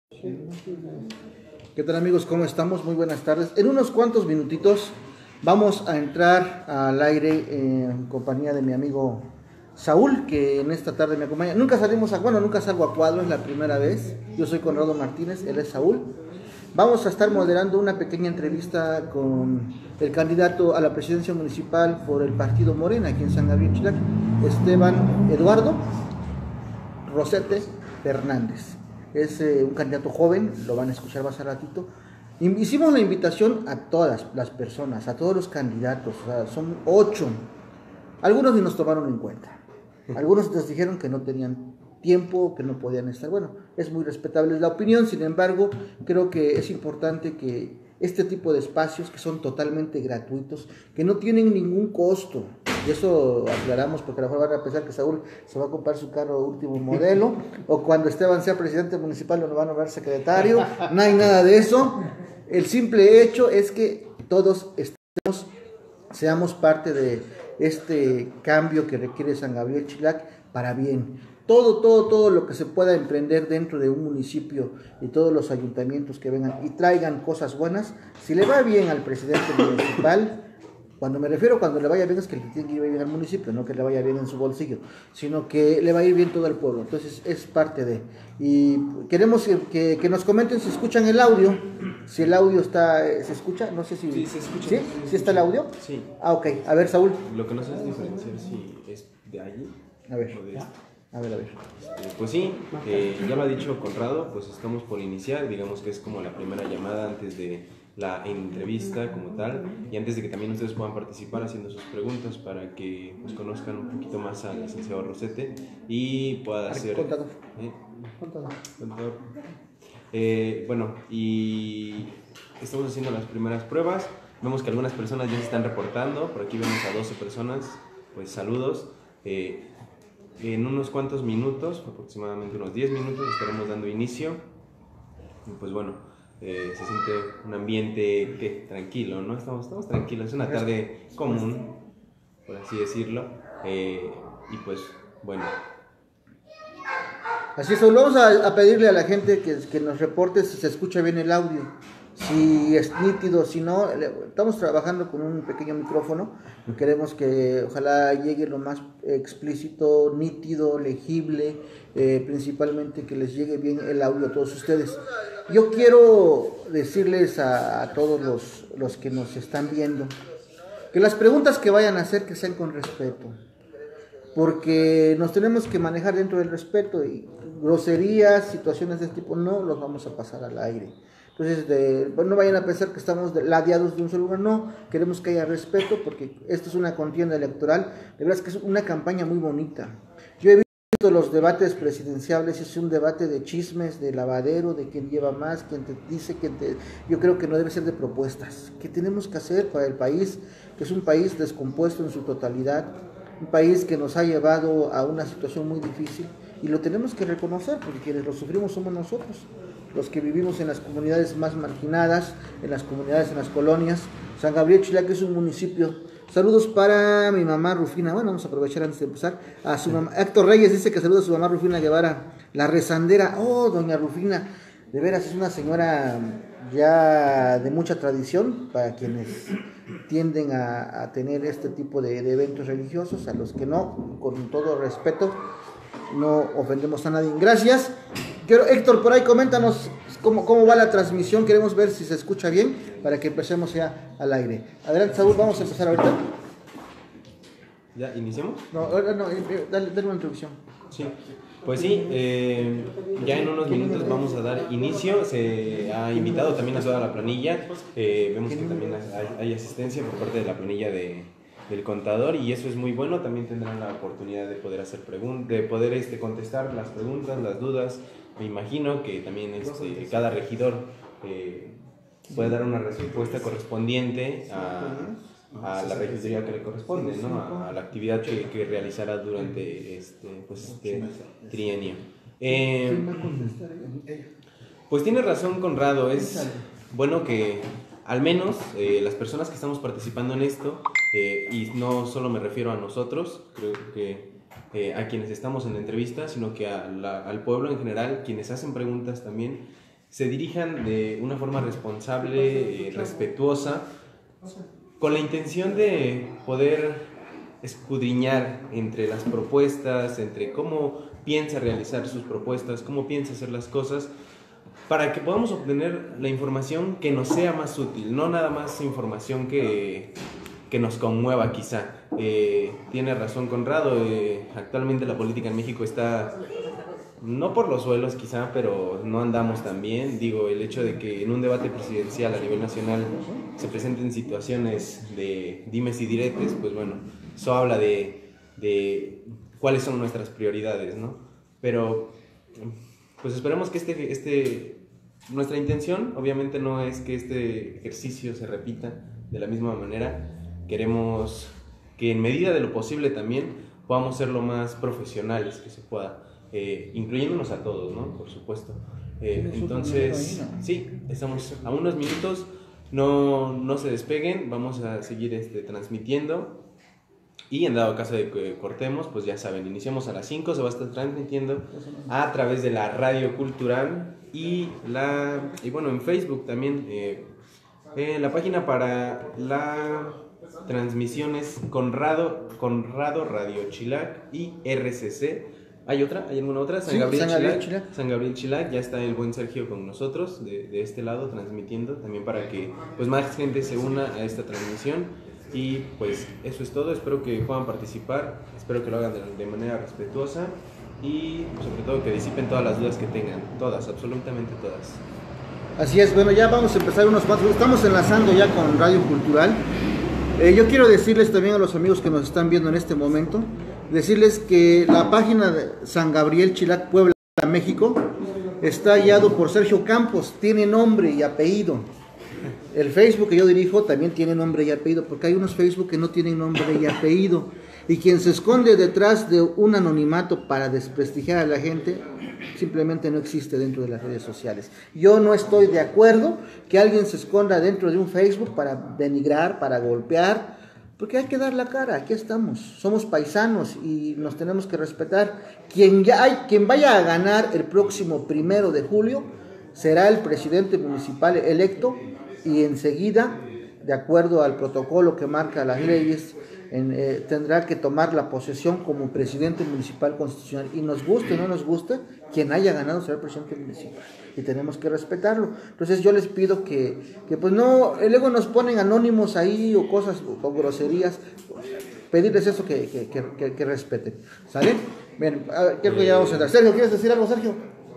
¿Qué tal, amigos? ¿Cómo estamos? Muy buenas tardes. En unos cuantos minutitos vamos a entrar al aire en compañía de mi amigo Saúl, que en esta tarde me acompaña. Nunca salgo a cuadro, es la primera vez. Yo soy Conrado Martínez, él es Saúl. Vamos a estar moderando una pequeña entrevista con el candidato a la presidencia municipal por el partido Morena aquí en San Gabriel Chilac, Esteban Eduardo Rosete Fernández. Es un candidato joven, lo van a escuchar más a ratito. Hicimos la invitación a todas las personas, a todos los candidatos, o sea, son 8. Algunos ni nos tomaron en cuenta. Algunos nos dijeron que no tenían tiempo, que no podían estar. Bueno, es muy respetable la opinión, sin embargo, creo que es importante que este tipo de espacios que son totalmente gratuitos, que no tienen ningún costo, y eso aclaramos porque a lo mejor van a pensar que Saúl se va a comprar su carro último modelo, o cuando Esteban sea presidente municipal lo van a nombrar secretario. No hay nada de eso. El simple hecho es que todos seamos parte de este cambio que requiere San Gabriel Chilac para bien. Todo lo que se pueda emprender dentro de un municipio y todos los ayuntamientos que vengan y traigan cosas buenas, si le va bien al presidente municipal, cuando me refiero cuando le vaya bien es que le tiene que ir bien al municipio, no que le vaya bien en su bolsillo, sino que le va a ir bien todo el pueblo. Entonces es parte de. Y queremos que nos comenten si escuchan el audio, si el audio se escucha, no sé si... Sí, se escucha. ¿Sí? ¿Sí está el audio? Sí. Ah, ok. A ver, Saúl. Lo que no sé es diferenciar si es de allí A ver. o de este. A ver. Pues sí, ya lo ha dicho Conrado, pues estamos por iniciar, digamos que es como la primera llamada antes de la entrevista como tal, y antes de que también ustedes puedan participar haciendo sus preguntas para que pues, conozcan un poquito más al licenciado Rosete y pueda hacer... Contador. Contador. Bueno, y estamos haciendo las primeras pruebas, vemos que algunas personas ya se están reportando, por aquí vemos a 12 personas, pues saludos. En unos cuantos minutos, aproximadamente unos 10 minutos, estaremos dando inicio. Y pues bueno, se siente un ambiente tranquilo, ¿no? Estamos tranquilos, es una tarde común, por así decirlo. Y pues bueno. Así es, vamos a pedirle a la gente que nos reporte si se escucha bien el audio, si es nítido, si no. Estamos trabajando con un pequeño micrófono y queremos que ojalá llegue lo más explícito, nítido, legible, principalmente que les llegue bien el audio a todos ustedes. Yo quiero decirles a todos los que nos están viendo que las preguntas que vayan a hacer que sean con respeto, porque nos tenemos que manejar dentro del respeto, y groserías, situaciones de este tipo no los vamos a pasar al aire. Entonces, no vayan a pensar que estamos ladeados de un solo lugar, no, queremos que haya respeto porque esto es una contienda electoral, de verdad es que es una campaña muy bonita. Yo he visto los debates presidenciales, es un debate de chismes, de lavadero, de quién lleva más, quién te dice, yo creo que no debe ser de propuestas. ¿Qué tenemos que hacer para el país, que es un país descompuesto en su totalidad? Un país que nos ha llevado a una situación muy difícil y lo tenemos que reconocer porque quienes lo sufrimos somos nosotros, los que vivimos en las comunidades más marginadas, en las comunidades, en las colonias. San Gabriel Chilac es un municipio. Saludos para mi mamá Rufina. Bueno, vamos a aprovechar antes de empezar. A su mamá, Héctor Reyes dice que saluda a su mamá Rufina Guevara, la rezandera. Oh, doña Rufina, de veras es una señora ya de mucha tradición para quienes tienden a tener este tipo de eventos religiosos, a los que no, con todo respeto, no ofendemos a nadie. Gracias. Héctor, por ahí coméntanos cómo va la transmisión, queremos ver si se escucha bien para que empecemos ya al aire. Adelante, Saúl, vamos a empezar ahorita. ¿Ya iniciamos? No, dale una introducción. Sí. Pues sí, ya en unos minutos vamos a dar inicio. Se ha invitado también a toda la planilla. Vemos que también hay asistencia por parte de la planilla del contador, y eso es muy bueno. También tendrán la oportunidad de poder hacer preguntas, de poder contestar las preguntas, las dudas. Me imagino que también cada regidor puede dar una respuesta correspondiente a la regiduría que le corresponde, ¿no? A la actividad que realizará durante este trienio. Pues tiene razón Conrado, es bueno que al menos las personas que estamos participando en esto, y no solo me refiero a nosotros, creo que a quienes estamos en la entrevista, sino que al pueblo en general, quienes hacen preguntas también, se dirijan de una forma responsable, respetuosa, con la intención de poder escudriñar entre las propuestas, entre cómo piensa realizar sus propuestas, cómo piensa hacer las cosas, para que podamos obtener la información que nos sea más útil, no nada más información que nos conmueva quizá. Tiene razón Conrado, actualmente la política en México está, no por los suelos quizá, pero no andamos tan bien. Digo, el hecho de que en un debate presidencial a nivel nacional se presenten situaciones de dimes y diretes, pues bueno, eso habla de cuáles son nuestras prioridades, ¿no? Pero pues esperemos que nuestra intención obviamente no es que este ejercicio se repita de la misma manera. Queremos que en medida de lo posible también podamos ser lo más profesionales que se pueda, incluyéndonos a todos, ¿no? Por supuesto. Entonces, sí, estamos a unos minutos, no se despeguen, vamos a seguir transmitiendo. Y en dado caso de que cortemos, pues ya saben, iniciamos a las 5, se va a estar transmitiendo a través de la Radio Cultural y bueno, en Facebook también. La página para la transmisión es Conrado Radio Chilac y RCC. ¿Hay otra? ¿Hay alguna otra? San Gabriel Chilac. Ya está el buen Sergio con nosotros de este lado transmitiendo también para que pues más gente se una a esta transmisión. Y pues eso es todo, espero que puedan participar, espero que lo hagan de manera respetuosa y sobre todo que disipen todas las dudas que tengan, todas, absolutamente todas. Así es, bueno, ya vamos a empezar unos cuantos, estamos enlazando ya con Radio Cultural. Yo quiero decirles también a los amigos que nos están viendo en este momento, decirles que la página de San Gabriel Chilac Puebla, México, está guiado por Sergio Campos, tiene nombre y apellido. El Facebook que yo dirijo también tiene nombre y apellido, porque hay unos Facebook que no tienen nombre y apellido, y quien se esconde detrás de un anonimato para desprestigiar a la gente simplemente no existe dentro de las redes sociales. Yo no estoy de acuerdo que alguien se esconda dentro de un Facebook para denigrar, para golpear, porque hay que dar la cara. Aquí estamos, somos paisanos y nos tenemos que respetar. Quien vaya a ganar el próximo 1 de julio será el presidente municipal electo, y enseguida, de acuerdo al protocolo que marca las leyes, tendrá que tomar la posesión como presidente municipal constitucional, y nos guste o no nos guste, quien haya ganado será el presidente municipal y tenemos que respetarlo. Entonces yo les pido que pues no, luego nos ponen anónimos ahí o cosas o groserías, pedirles eso que respeten, ¿sale? Bien, creo que ya vamos a entrar. Sergio, ¿quieres decir algo, Sergio?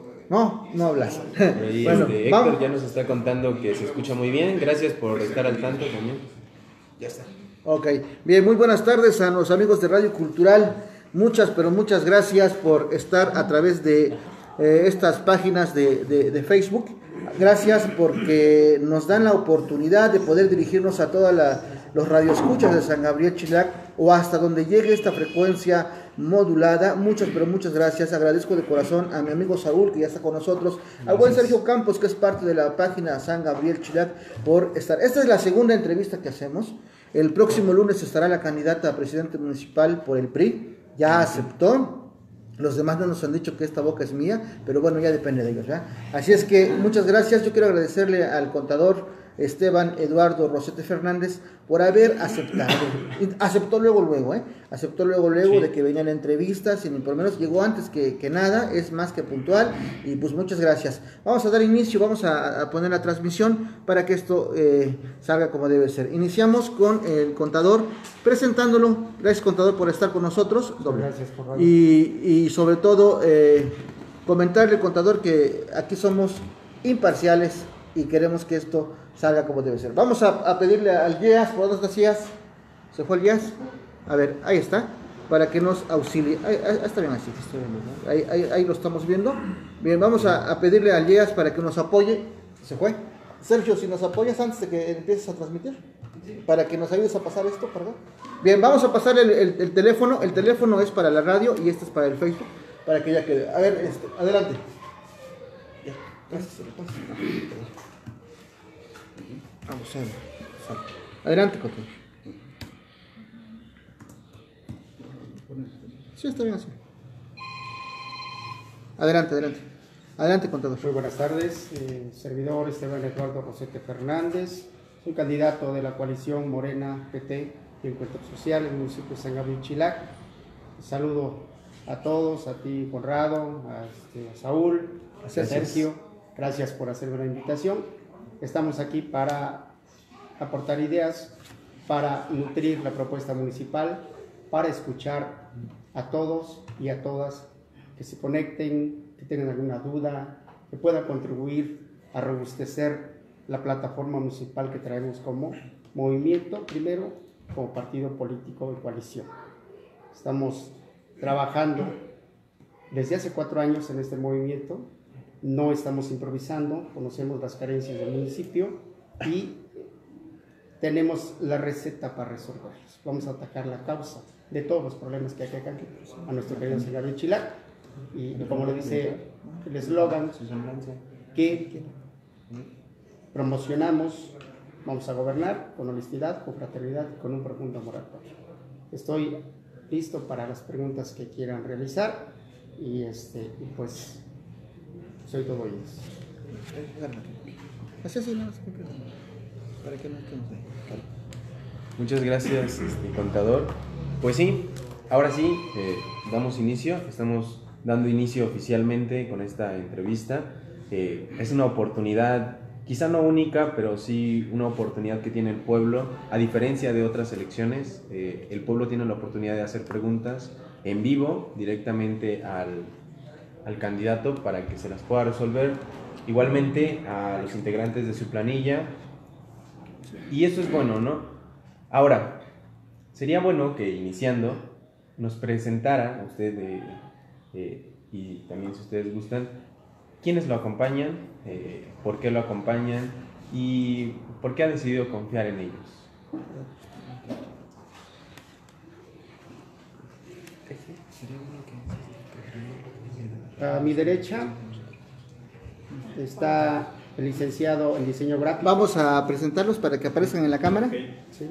No hablas. Ahí, bueno, Héctor ya nos está contando que se escucha muy bien. Gracias por estar al tanto también. Ya está. Ok, bien, muy buenas tardes a los amigos de Radio Cultural. Muchas, pero muchas gracias por estar a través de estas páginas de Facebook. Gracias porque nos dan la oportunidad de poder dirigirnos a todos los radioescuchas de San Gabriel Chilac o hasta donde llegue esta frecuencia modulada. Muchas, pero muchas gracias. Agradezco de corazón a mi amigo Saúl, que ya está con nosotros, al buen Sergio Campos, que es parte de la página San Gabriel Chilac, por estar. Esta es la segunda entrevista que hacemos. El próximo lunes estará la candidata a presidente municipal por el PRI. Ya aceptó. Los demás no nos han dicho que esta boca es mía, pero bueno, ya depende de ellos, ¿ya? Así es que muchas gracias. Yo quiero agradecerle al contador Esteban Eduardo Rosete Fernández por haber aceptado. Aceptó luego, aceptó luego sí, de que venían entrevistas, y ni por menos llegó antes que nada, es más que puntual, y pues muchas gracias. Vamos a dar inicio, vamos a poner la transmisión para que esto salga como debe ser. Iniciamos con el contador, presentándolo. Gracias, contador, por estar con nosotros. Gracias por y sobre todo comentarle, contador, que aquí somos imparciales y queremos que esto salga como debe ser. Vamos a pedirle al Yeas, ¿por dónde está Yeas? ¿Se fue el Yeas? A ver, ahí está, para que nos auxilie. Ahí está bien así, ahí lo estamos viendo. Bien, vamos a pedirle al Yeas para que nos apoye. ¿Se fue? Sergio, si nos apoyas antes de que empieces a transmitir, para que nos ayudes a pasar esto, perdón. Bien, vamos a pasar el teléfono. El teléfono es para la radio y este es para el Facebook, para que ya quede. A ver, adelante. Ya, gracias. Vamos a ver. Adelante, Coto. Sí, está bien así. Adelante. Adelante, contador. Muy buenas tardes, servidor Esteban Eduardo Rosete Fernández, soy candidato de la coalición Morena, PT y Encuentro Social en el municipio de San Gabriel Chilac. Saludo a todos, a ti Conrado, a Saúl, a Sergio, gracias por hacerme la invitación. Estamos aquí para aportar ideas, para nutrir la propuesta municipal, para escuchar a todos y a todas que se conecten, que tengan alguna duda, que pueda contribuir a robustecer la plataforma municipal que traemos como movimiento, primero como partido político de coalición. Estamos trabajando desde hace 4 años en este movimiento, no estamos improvisando, conocemos las carencias del municipio y tenemos la receta para resolverlos. Vamos a atacar la causa de todos los problemas que aquejan a nuestro querido San Gabriel Chilac. Y como lo dice el eslogan, que promocionamos, vamos a gobernar con honestidad, con fraternidad y con un profundo amor propio. Estoy listo para las preguntas que quieran realizar y pues soy todo oídos. Muchas gracias, contador. Pues sí, ahora sí, damos inicio, estamos dando inicio oficialmente con esta entrevista. Es una oportunidad, quizá no única, pero sí una oportunidad que tiene el pueblo. A diferencia de otras elecciones, el pueblo tiene la oportunidad de hacer preguntas en vivo directamente al candidato para que se las pueda resolver. Igualmente a los integrantes de su planilla. Y eso es bueno, ¿no? Ahora, sería bueno que iniciando nos presentara usted y también si ustedes gustan, quiénes lo acompañan, por qué lo acompañan y por qué ha decidido confiar en ellos. A mi derecha está el licenciado en diseño gráfico. Vamos a presentarlos para que aparezcan en la cámara. Sí.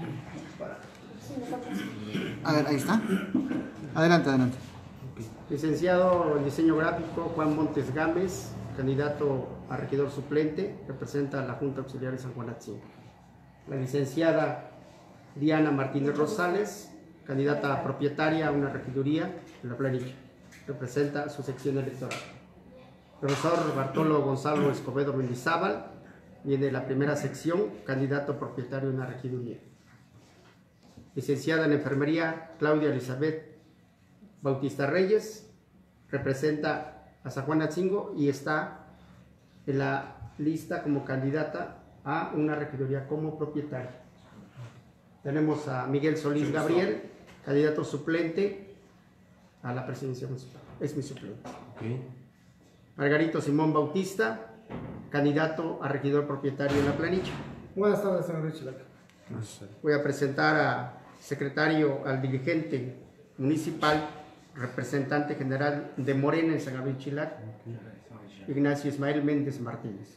A ver, ahí está. Adelante. Licenciado en diseño gráfico Juan Montes Gámez, candidato a regidor suplente, representa a la Junta Auxiliar de San Juan Atzin. La licenciada Diana Martínez Rosales, candidata a propietaria a una regiduría en la planilla, representa su sección electoral. Profesor Bartolo Gonzalo Escobedo Mendizábal, viene de la primera sección, candidato a propietario de una regiduría. Licenciada en enfermería Claudia Elizabeth Bautista Reyes, representa a San Juan Atzingo y está en la lista como candidata a una regiduría como propietaria. Tenemos a Miguel Solís Gabriel, candidato suplente a la presidencia municipal, es mi suplente. Okay. Margarito Simón Bautista, candidato a regidor propietario en la planilla. Buenas tardes, señor Chilac. Voy a presentar al dirigente municipal, representante general de Morena en San Gabriel Chilac, Ignacio Ismael Méndez Martínez.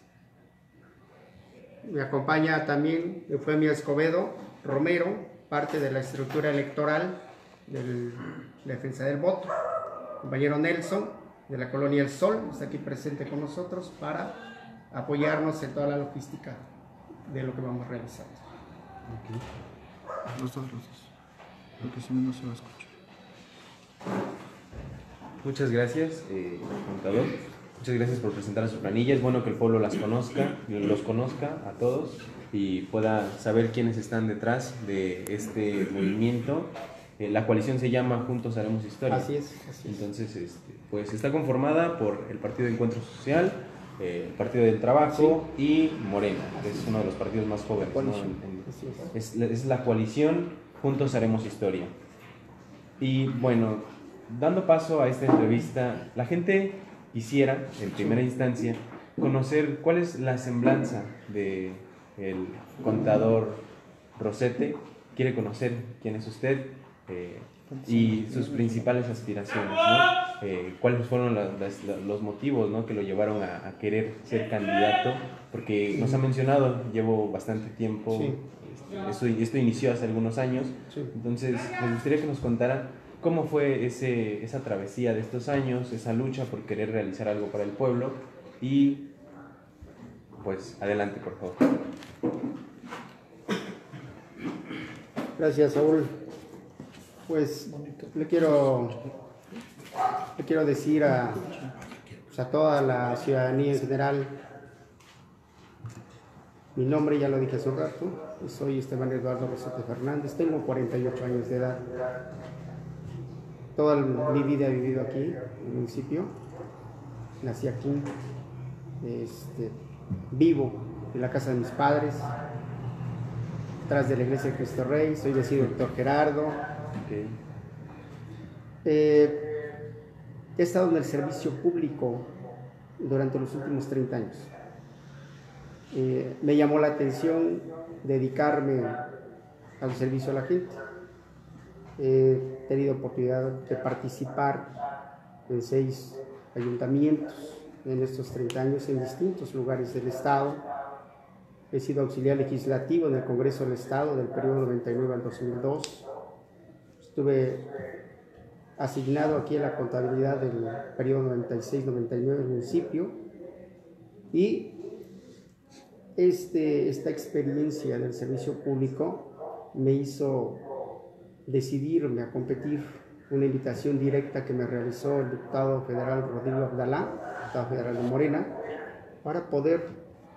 Me acompaña también Eufemia Escobedo Romero, parte de la estructura electoral de la defensa del voto. Compañero Nelson, de la colonia El Sol, está aquí presente con nosotros para apoyarnos en toda la logística de lo que vamos realizando. Los dos. Porque si no, no se va a escuchar. Muchas gracias, contador. Muchas gracias por presentar a su planilla. Es bueno que el pueblo los conozca a todos y pueda saber quiénes están detrás de este movimiento. La coalición se llama Juntos Haremos Historia. Así es. Entonces, pues está conformada por el Partido de Encuentro Social, el Partido del Trabajo y Morena, que es uno de los partidos más jóvenes, ¿no? Es la coalición Juntos Haremos Historia. Y bueno, dando paso a esta entrevista, la gente quisiera, en primera instancia, conocer cuál es la semblanza del contador Rosete. Quiere conocer quién es usted y sus principales aspiraciones, ¿no? Cuáles fueron los motivos, ¿no?, que lo llevaron a querer ser candidato, porque nos ha mencionado, llevo bastante tiempo, Sí. esto inició hace algunos años, Sí. entonces me gustaría que nos contara ¿Cómo fue esa travesía de estos años, esa lucha por querer realizar algo para el pueblo? Y pues adelante, por favor. Gracias, Saúl. Pues le quiero decir a toda la ciudadanía en general, mi nombre ya lo dije hace un rato, soy Esteban Eduardo Rosete Fernández, tengo 48 años de edad. Toda mi vida he vivido aquí, en el municipio, nací aquí, vivo en la casa de mis padres, atrás de la iglesia de Cristo Rey, soy vecino del Doctor Gerardo. Okay. He estado en el servicio público durante los últimos 30 años. Me llamó la atención dedicarme al servicio a la gente. He tenido oportunidad de participar en 6 ayuntamientos en estos 30 años en distintos lugares del Estado. He sido auxiliar legislativo en el Congreso del Estado del periodo 99 al 2002. Estuve asignado aquí en la contabilidad del periodo 96-99 del municipio. Y esta experiencia del servicio público me hizo decidirme a competir, una invitación directa que me realizó el diputado federal Rodrigo Abdalá, diputado federal de Morena, para poder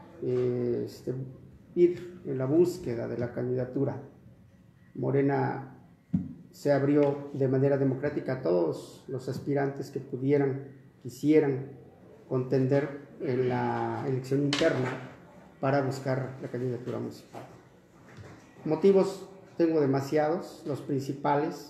ir en la búsqueda de la candidatura. Morena se abrió de manera democrática a todos los aspirantes que quisieran contender en la elección interna para buscar la candidatura municipal. Motivos tengo demasiados, los principales,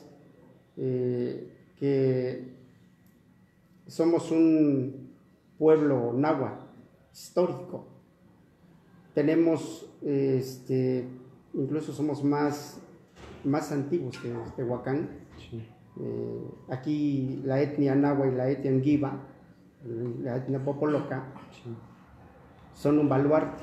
que somos un pueblo náhuatl histórico. Tenemos, incluso somos más antiguos que Tehuacán. Sí. Aquí la etnia náhuatl y la etnia Ngiva, la etnia popoloca, sí, son un baluarte.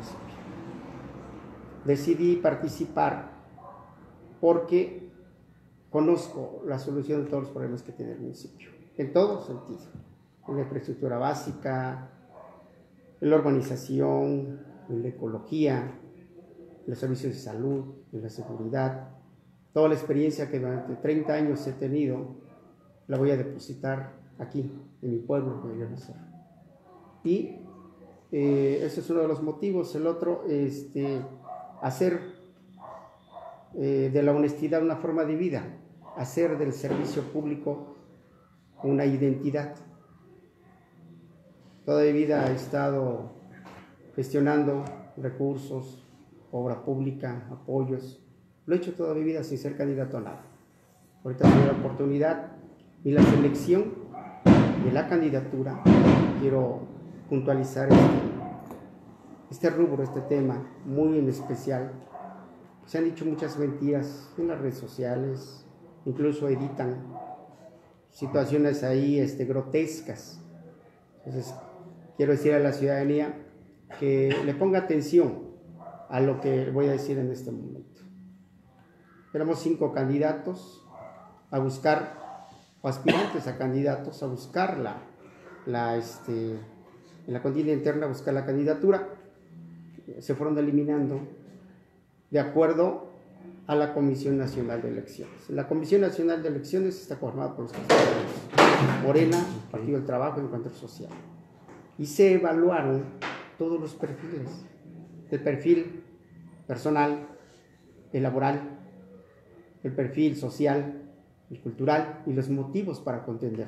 Decidí participar porque conozco la solución de todos los problemas que tiene el municipio, en todo sentido, en la infraestructura básica, en la urbanización, en la ecología, en los servicios de salud, en la seguridad. Toda la experiencia que durante 30 años he tenido la voy a depositar aquí, en mi pueblo que voy a nacer. Y ese es uno de los motivos. El otro, hacer de la honestidad una forma de vida, hacer del servicio público una identidad. Toda mi vida he estado gestionando recursos, obra pública, apoyos. Lo he hecho toda mi vida sin ser candidato a nada. Ahorita tengo la oportunidad y la selección de la candidatura. Quiero puntualizar este rubro, este tema muy en especial. Se han dicho muchas mentiras en las redes sociales, incluso editan situaciones ahí grotescas. Entonces, quiero decir a la ciudadanía que le ponga atención a lo que voy a decir en este momento. Tenemos 5 candidatos a buscar, o aspirantes a candidatos a buscar en la contienda interna, a buscar la candidatura. Se fueron eliminando de acuerdo a la Comisión Nacional de Elecciones. La Comisión Nacional de Elecciones está formada por los partidos Morena, Partido del Trabajo y Encuentro Social. Y se evaluaron todos los perfiles, el perfil personal, el laboral, el perfil social, el cultural y los motivos para contender.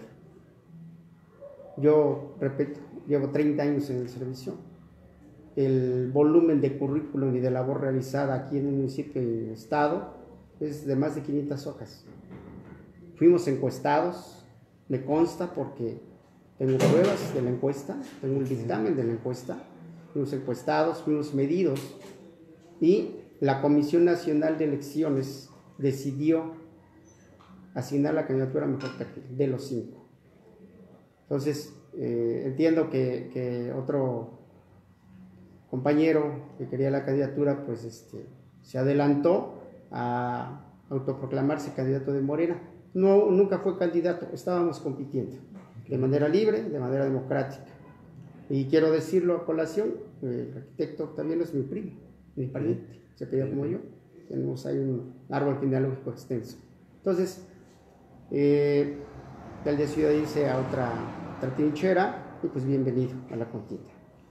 Yo, repito, llevo 30 años en el servicio. El volumen de currículum y de labor realizada aquí en el municipio y en el estado es de más de 500 hojas. Fuimos encuestados, me consta porque tengo pruebas de la encuesta, tengo un dictamen de la encuesta. Fuimos encuestados, fuimos medidos y la Comisión Nacional de Elecciones decidió asignar la candidatura a mejor perfil de los 5. Entonces, entiendo que otro compañero que quería la candidatura, pues se adelantó a autoproclamarse candidato de Morena. No, nunca fue candidato, estábamos compitiendo de manera libre, de manera democrática. Y quiero decirlo a colación, el arquitecto Octaviano es mi primo, mi pariente, se pedía como yo. Tenemos ahí un árbol genealógico extenso. Entonces, él decidió irse a otra trinchera y pues bienvenido a la contienda.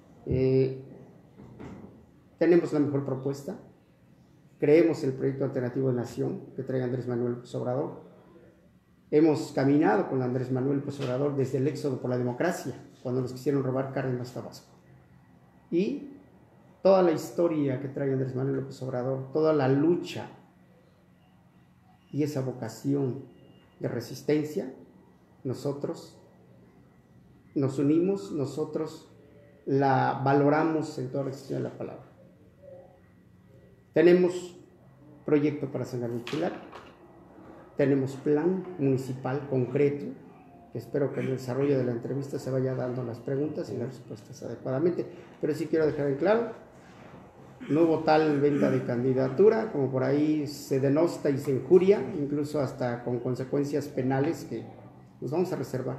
Tenemos la mejor propuesta, creemos el proyecto alternativo de nación que trae Andrés Manuel López Obrador. Hemos caminado con Andrés Manuel López Obrador desde el éxodo por la democracia, cuando nos quisieron robar Cárdenas, Tabasco. Y toda la historia que trae Andrés Manuel López Obrador, toda la lucha y esa vocación de resistencia, nosotros nos unimos, nosotros la valoramos en toda la extensión de la palabra. Tenemos proyecto para San Gabriel Chilac, tenemos plan municipal concreto, que espero que en el desarrollo de la entrevista se vaya dando las preguntas y las respuestas adecuadamente, pero sí quiero dejar en claro, no hubo tal venta de candidatura, como por ahí se denosta y se injuria, incluso hasta con consecuencias penales que nos vamos a reservar.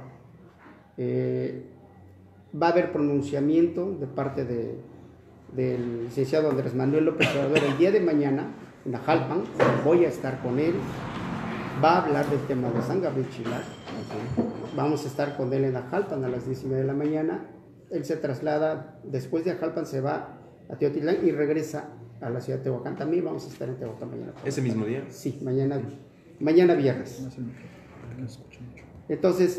Va a haber pronunciamiento de parte del licenciado Andrés Manuel López Obrador el día de mañana en Ajalpan, voy a estar con él, va a hablar del tema de San Gabriel Chilac, vamos a estar con él en Ajalpan a las 10:30 de la mañana, él se traslada, después de Ajalpan se va a Teotitlán y regresa a la ciudad de Tehuacán, también vamos a estar en Tehuacán mañana. ¿Ese mismo día? Sí, mañana viernes. Entonces,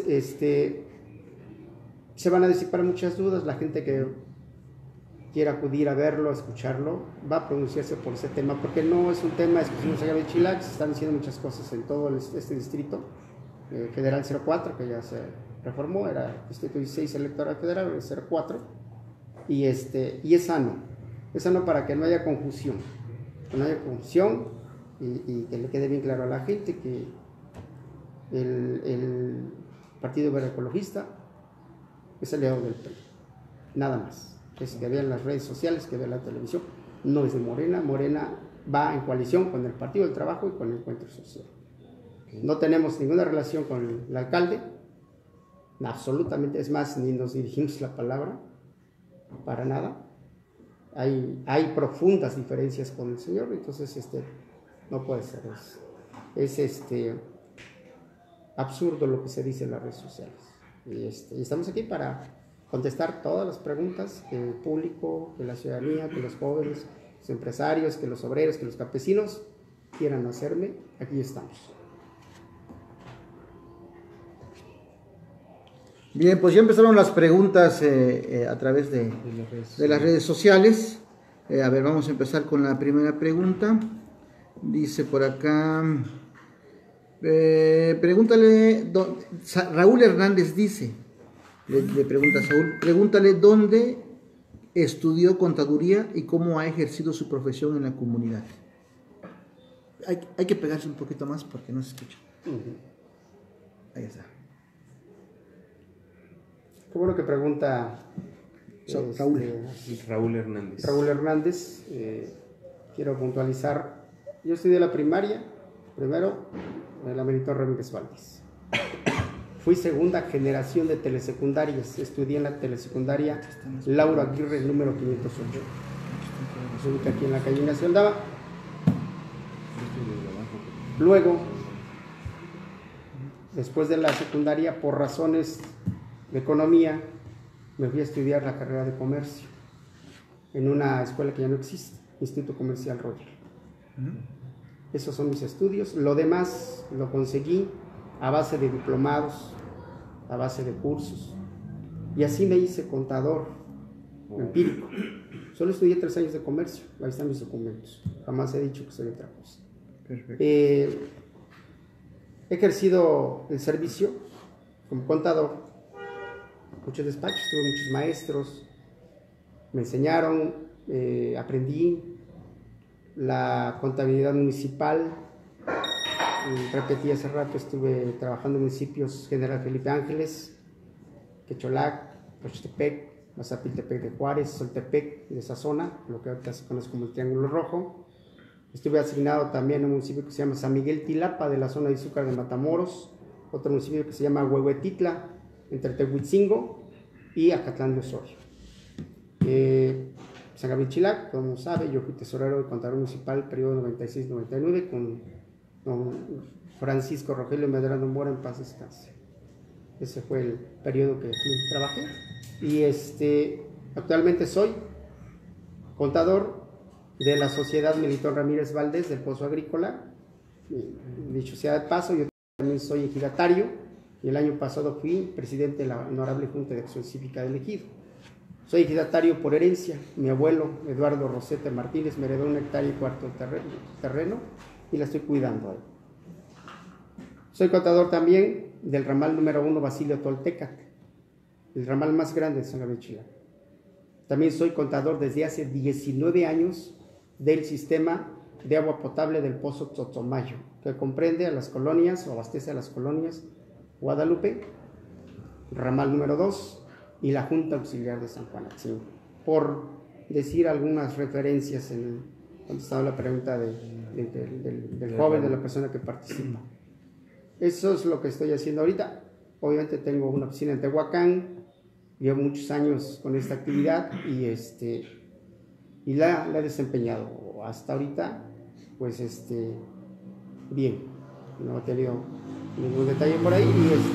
se van a disipar muchas dudas, la gente que quiera acudir a verlo, a escucharlo, va a pronunciarse por ese tema, porque no es un tema exclusivo de San Gabriel Chilac, se están haciendo muchas cosas en todo este distrito, Federal 04, que ya se reformó, era distrito 16 electoral federal, el 04, y es sano para que no haya confusión, y que le quede bien claro a la gente que el Partido Verde Ecologista es aliado del PRI, nada más. Es que vean las redes sociales, que vean la televisión, no es de Morena. Morena va en coalición con el Partido del Trabajo y con el Encuentro Social. No tenemos ninguna relación con el alcalde, absolutamente, es más, ni nos dirigimos la palabra, para nada. Hay profundas diferencias con el señor, entonces no puede ser. Es absurdo lo que se dice en las redes sociales. Y estamos aquí para contestar todas las preguntas que el público, que la ciudadanía, que los jóvenes, los empresarios, que los obreros, que los campesinos quieran hacerme. Aquí estamos. Bien, pues ya empezaron las preguntas a través de las redes sociales. A ver, vamos a empezar con la primera pregunta. Dice por acá, pregúntale, Raúl Hernández dice, le pregunta a Saúl, pregúntale dónde estudió contaduría y cómo ha ejercido su profesión en la comunidad. Hay que pegarse un poquito más porque no se escucha. Ahí está. Qué bueno que pregunta Raúl Hernández. Raúl Hernández. Quiero puntualizar. Yo estudié la primaria, primero en la Benito Ramírez Valdés. Fui segunda generación de telesecundarias. Estudié en la telesecundaria Lauro Aguirre, número 508. Se ubica aquí en la calle Ignacio Aldama. Luego, después de la secundaria, por razones de economía, me fui a estudiar la carrera de comercio en una escuela que ya no existe, Instituto Comercial Roger. Esos son mis estudios. Lo demás lo conseguí a base de diplomados, a base de cursos. Y así me hice contador empírico. Solo estudié 3 años de comercio. Ahí están mis documentos. Jamás he dicho que soy otra cosa. Perfecto. He ejercido el servicio como contador. Muchos despachos, tuve muchos maestros. Me enseñaron, aprendí la contabilidad municipal. Repetí hace rato, estuve trabajando en municipios General Felipe Ángeles, Quecholac, Xochitepec, Mazapiltepec de Juárez, Soltepec, de esa zona, lo que ahorita se conoce como el Triángulo Rojo. Estuve asignado también a un municipio que se llama San Miguel Tilapa, de la zona de Izúcar de Matamoros, otro municipio que se llama Huehuetitla, entre Tehuitzingo y Acatlán de Osorio. San Gabriel Chilac, como sabe, yo fui tesorero de contador municipal periodo 96-99 con don Francisco Rogelio Medrano Mora, en paz descanse. Ese fue el periodo que trabajé. Y actualmente soy contador de la Sociedad Melitón Ramírez Valdés del Pozo Agrícola. Dicho sea de paso, yo también soy ejidatario y el año pasado fui presidente de la Honorable Junta de Acción Cívica del Ejido. Soy ejidatario por herencia. Mi abuelo, Eduardo Rosete Martínez, me heredó 1 hectárea y cuarto de terreno y la estoy cuidando ahí. Soy contador también del ramal número 1 Basilio Toltecac, el ramal más grande de San Gabriel Chilac. También soy contador desde hace 19 años del sistema de agua potable del Pozo Tzotzomaya, que comprende a las colonias o abastece a las colonias Guadalupe, ramal número 2 y la Junta Auxiliar de San Juan Atzin, por decir algunas referencias cuando estaba la pregunta del joven, de la persona que participa. Eso es lo que estoy haciendo ahorita. Obviamente tengo una oficina en Tehuacán, llevo muchos años con esta actividad y la he desempeñado hasta ahorita, pues bien, no he tenido ningún detalle por ahí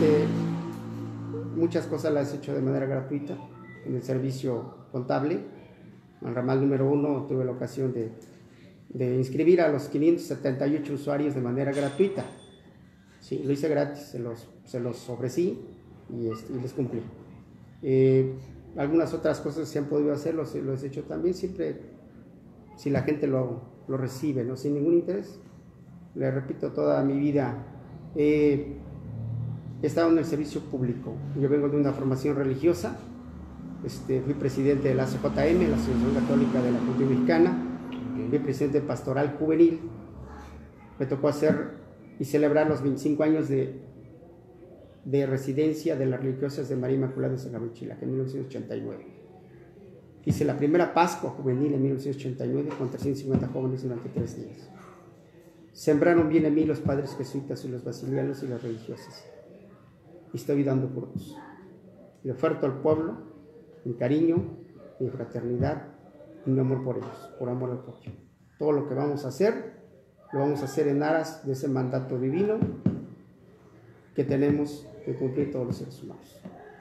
y muchas cosas las he hecho de manera gratuita en el servicio contable. En el ramal número 1 tuve la ocasión de inscribir a los 578 usuarios de manera gratuita. Sí, lo hice gratis, se los ofrecí y les cumplí. Algunas otras cosas se han podido hacer, los he hecho también, siempre si la gente lo recibe, ¿no? Sin ningún interés. Le repito, toda mi vida he estado en el servicio público. Yo vengo de una formación religiosa, fui presidente de la ACJM, la Asociación Católica de la Juventud Mexicana, fui presidente pastoral juvenil, me tocó hacer y celebrar los 25 años de residencia de las religiosas de María Inmaculada de San Gabriel Chilac en 1989. Hice la primera Pascua juvenil en 1989 con 350 jóvenes durante 3 días. Sembraron bien en mí los padres jesuitas y los basilianos y las religiosas. Y estoy dando frutos. Le oferto al pueblo mi cariño, mi fraternidad y mi amor por ellos, por amor al pueblo. Todo lo que vamos a hacer, lo vamos a hacer en aras de ese mandato divino que tenemos que cumplir todos los seres humanos.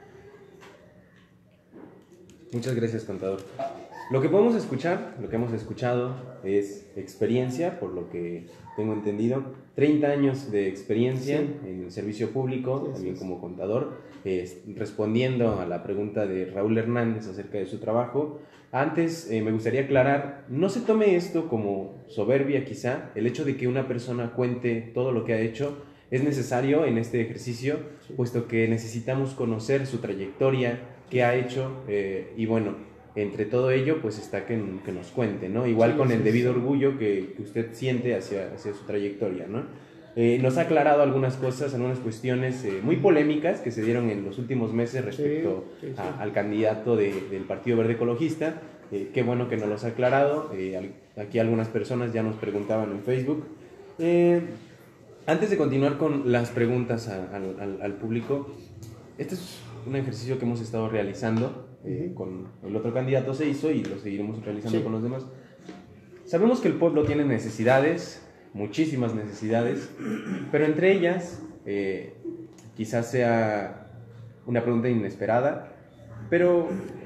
Muchas gracias, contador. Lo que podemos escuchar, lo que hemos escuchado es experiencia, por lo que tengo entendido, 30 años de experiencia en el servicio público, también como contador, respondiendo a la pregunta de Raúl Hernández acerca de su trabajo. Antes me gustaría aclarar, no se tome esto como soberbia quizá, el hecho de que una persona cuente todo lo que ha hecho es necesario en este ejercicio, puesto que necesitamos conocer su trayectoria, qué ha hecho, y bueno, entre todo ello pues está que nos cuente, ¿no? Igual con el debido orgullo que usted siente hacia su trayectoria, ¿no? Nos ha aclarado algunas cosas, algunas cuestiones muy polémicas que se dieron en los últimos meses respecto al candidato del Partido Verde Ecologista. Qué bueno que nos los ha aclarado. Aquí algunas personas ya nos preguntaban en Facebook. Antes de continuar con las preguntas al público, este es un ejercicio que hemos estado realizando con el otro candidato, se hizo y lo seguiremos realizando con los demás. Sabemos que el pueblo tiene necesidades, muchísimas necesidades, pero entre ellas, quizás sea una pregunta inesperada, pero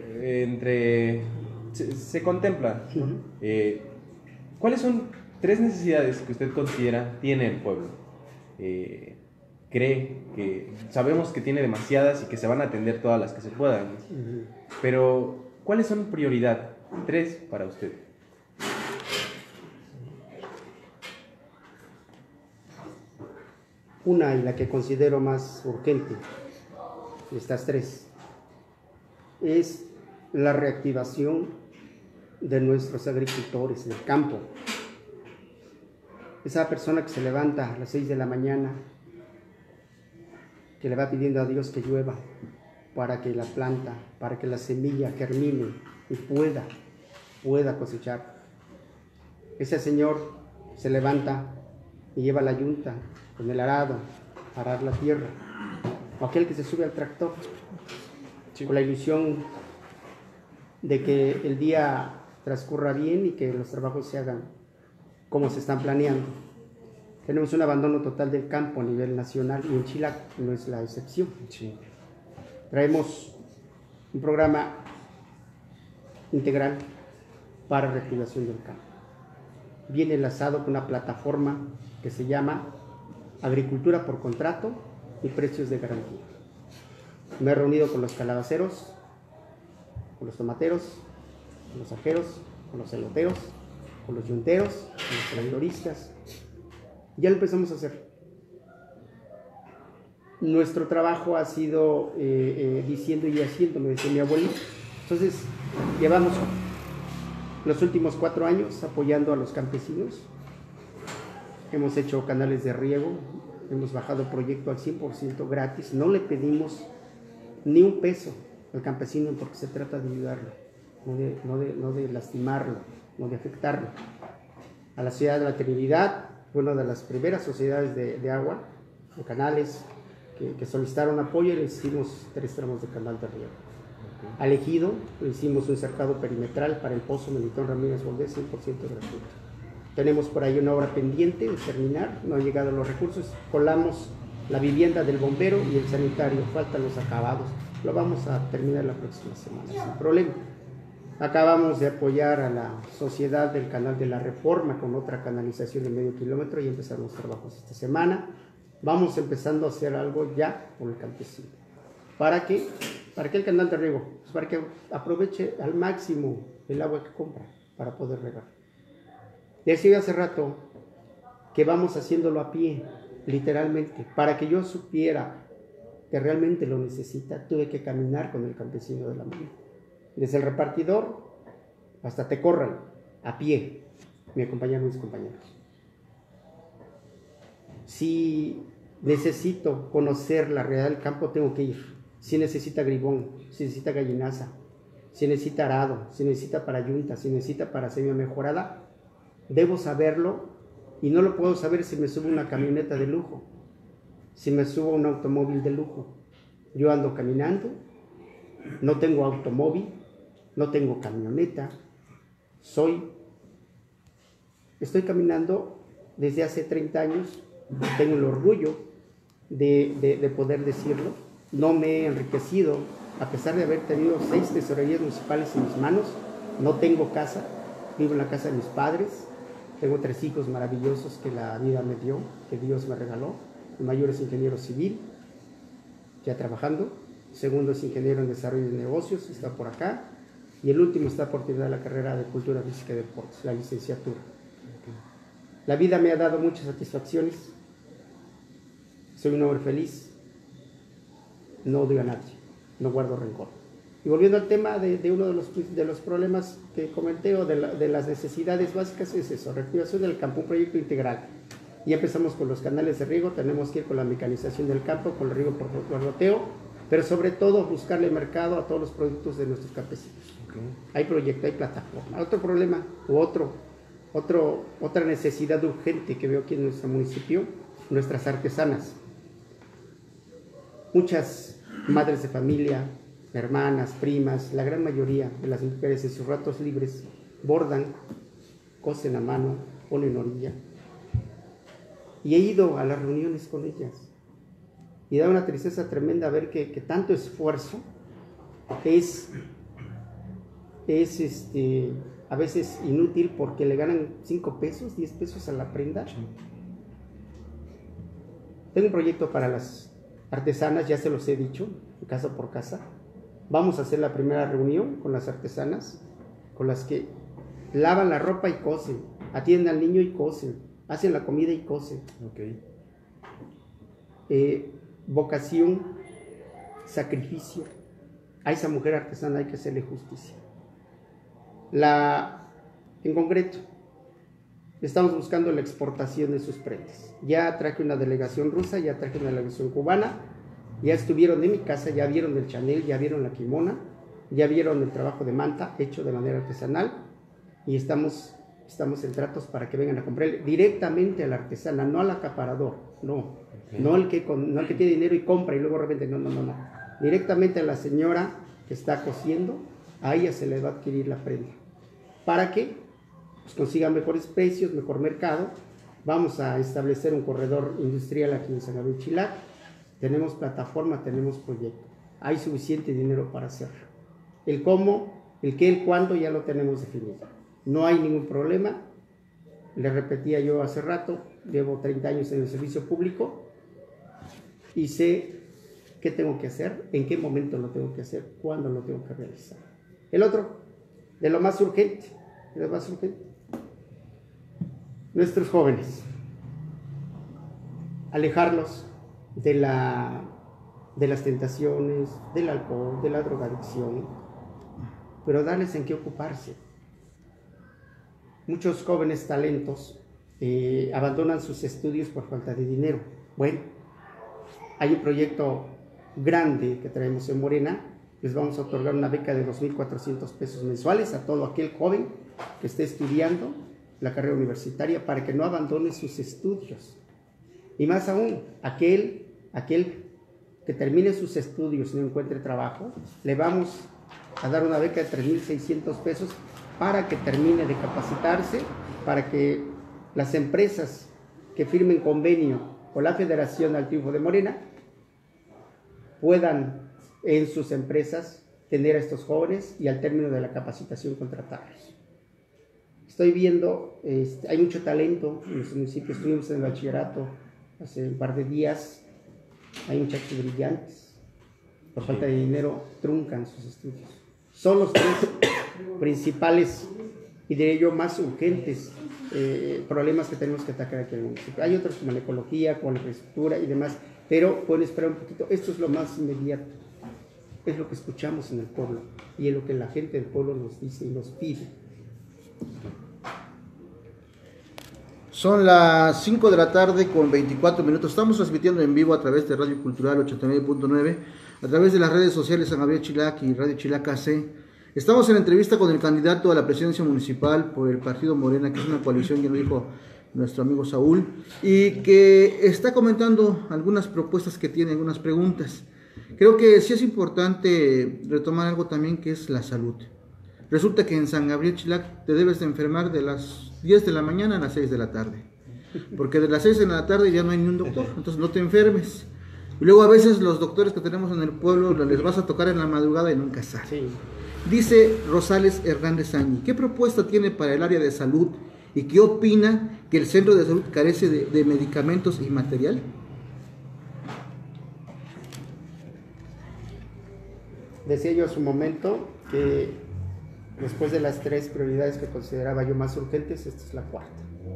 se contempla. ¿Cuáles son 3 necesidades que usted considera tiene el pueblo? Cree que sabemos que tiene demasiadas y que se van a atender todas las que se puedan, pero ¿cuáles son prioridad? 3 para usted. Una, y la que considero más urgente de estas 3, es la reactivación de nuestros agricultores del campo. Esa persona que se levanta a las 6 de la mañana, que le va pidiendo a Dios que llueva para que la planta, para que la semilla germine y pueda cosechar. Ese señor se levanta y lleva la yunta con el arado a arar la tierra, o aquel que se sube al tractor con la ilusión de que el día transcurra bien y que los trabajos se hagan como se están planeando. Tenemos un abandono total del campo a nivel nacional y en Chilac no es la excepción. Sí. Traemos un programa integral para reactivación del campo. Viene enlazado con una plataforma que se llama Agricultura por Contrato y Precios de Garantía. Me he reunido con los calabaceros, con los tomateros, con los ajeros, con los eloteros, con los yunteros, con los tractoristas. Ya lo empezamos a hacer. Nuestro trabajo ha sido diciendo y haciendo, me decía mi abuelo. Entonces, llevamos los últimos 4 años apoyando a los campesinos. Hemos hecho canales de riego, hemos bajado el proyecto al 100% gratis. No le pedimos ni un peso al campesino porque se trata de ayudarlo, no de lastimarlo, no de afectarlo. A la Ciudad de la Trinidad, una de las primeras sociedades de agua, de canales, que solicitaron apoyo y le hicimos 3 tramos de canal de riego. Al Ejido le hicimos un cercado perimetral para el pozo Melitón Ramírez Valdés 100% gratuito. Tenemos por ahí una obra pendiente de terminar, no han llegado los recursos, colamos la vivienda del bombero y el sanitario, faltan los acabados, lo vamos a terminar la próxima semana sin problema. Acabamos de apoyar a la sociedad del Canal de la Reforma con otra canalización de medio kilómetro y empezamos trabajos esta semana. Vamos empezando a hacer algo ya con el campesino. ¿Para qué? ¿Para qué el canal de riego? Pues para que aproveche al máximo el agua que compra para poder regar. Decía hace rato que vamos haciéndolo a pie, literalmente. Para que yo supiera que realmente lo necesita, tuve que caminar con el campesino de la mano. Desde el repartidor hasta Tecorral, a pie, me acompañaron mis compañeros. Si necesito conocer la realidad del campo, tengo que ir. Si necesita gribón, si necesita gallinaza, si necesita arado, si necesita para yunta, si necesita para semilla mejorada, debo saberlo y no lo puedo saber si me subo una camioneta de lujo, si me subo un automóvil de lujo. Yo ando caminando, no tengo automóvil, no tengo camioneta, estoy caminando desde hace 30 años, tengo el orgullo de poder decirlo, no me he enriquecido, a pesar de haber tenido 6 tesorerías municipales en mis manos, no tengo casa, vivo en la casa de mis padres, tengo 3 hijos maravillosos que la vida me dio, que Dios me regaló, el mayor es ingeniero civil, ya trabajando, el segundo es ingeniero en desarrollo de negocios, está por acá, y el último está por terminar la carrera de Cultura Física y Deportes, la licenciatura. La vida me ha dado muchas satisfacciones, soy un hombre feliz, no odio a nadie, no guardo rencor. Y volviendo al tema de uno de los problemas que comenté o de las necesidades básicas es eso, reactivación del campo, un proyecto integral. Ya empezamos con los canales de riego, tenemos que ir con la mecanización del campo, con el riego por goteo, pero sobre todo buscarle mercado a todos los productos de nuestros campesinos. Okay. Hay proyecto, hay plataforma. Otro problema otra necesidad urgente que veo aquí en nuestro municipio, nuestras artesanas. Muchas madres de familia, hermanas, primas, la gran mayoría de las mujeres en sus ratos libres bordan, cosen a mano, ponen orilla. Y he ido a las reuniones con ellas y da una tristeza tremenda ver que tanto esfuerzo es a veces inútil porque le ganan 5 pesos, 10 pesos a la prenda. Tengo un proyecto para las artesanas, ya se los he dicho, casa por casa. Vamos a hacer la primera reunión con las artesanas, con las que lavan la ropa y cosen, atienden al niño y cosen, hacen la comida y cosen. Okay. Vocación, sacrificio. A esa mujer artesana hay que hacerle justicia. En concreto, estamos buscando la exportación de sus prendas. Ya traje una delegación rusa, ya traje una delegación cubana, ya estuvieron en mi casa, ya vieron el Chanel, ya vieron la kimona, ya vieron el trabajo de manta hecho de manera artesanal y estamos estamos en tratos para que vengan a comprar directamente a la artesana, no al acaparador, no, no el que tiene dinero y compra y luego revende, no, directamente a la señora que está cosiendo, a ella se le va a adquirir la prenda, para que pues, consigan mejores precios, mejor mercado. Vamos a establecer un corredor industrial aquí en San Gabriel Chilac, tenemos plataforma, tenemos proyecto, hay suficiente dinero para hacerlo. El cómo, el qué, el cuándo ya lo tenemos definido. No hay ningún problema. Le repetía yo hace rato, llevo 30 años en el servicio público y sé qué tengo que hacer, en qué momento lo tengo que hacer, cuándo lo tengo que realizar. El otro, de lo más urgente, nuestros jóvenes, alejarlos de las tentaciones, del alcohol, de la drogadicción, pero darles en qué ocuparse. Muchos jóvenes talentos abandonan sus estudios por falta de dinero. Bueno, hay un proyecto grande que traemos en Morena, les vamos a otorgar una beca de 2,400 pesos mensuales a todo aquel joven que esté estudiando la carrera universitaria para que no abandone sus estudios. Y más aún, aquel que termine sus estudios y no encuentre trabajo, le vamos a dar una beca de 3,600 pesos para que termine de capacitarse, para que las empresas que firmen convenio con la Federación al Triunfo de Morena puedan en sus empresas tener a estos jóvenes y al término de la capacitación contratarlos. Estoy viendo, hay mucho talento en los municipios, estuvimos en el bachillerato hace un par de días, hay muchachos brillantes, por falta de dinero truncan sus estudios. Son los tres principales y de ello más urgentes problemas que tenemos que atacar aquí en el municipio. Hay otros como la ecología, como la infraestructura y demás, pero pueden esperar un poquito. Esto es lo más inmediato, es lo que escuchamos en el pueblo y es lo que la gente del pueblo nos dice y nos pide. Son las 5 de la tarde con 24 minutos. Estamos transmitiendo en vivo a través de Radio Cultural 89.9, a través de las redes sociales San Gabriel Chilac y Radio Chilac AC. Estamos en entrevista con el candidato a la presidencia municipal por el partido Morena, que es una coalición, ya lo dijo nuestro amigo Saúl, y que está comentando algunas propuestas que tiene, algunas preguntas. Creo que sí es importante retomar algo también, que es la salud. Resulta que en San Gabriel Chilac te debes de enfermar de las 10 de la mañana a las 6 de la tarde, porque de las 6 de la tarde ya no hay ni un doctor, entonces no te enfermes. Y luego a veces los doctores que tenemos en el pueblo les vas a tocar en la madrugada y nunca salen. Sí. Dice Rosales Hernández Añi, ¿qué propuesta tiene para el área de salud y qué opina que el centro de salud carece de medicamentos y material? Decía yo hace un momento que después de las 3 prioridades que consideraba yo más urgentes, esta es la cuarta.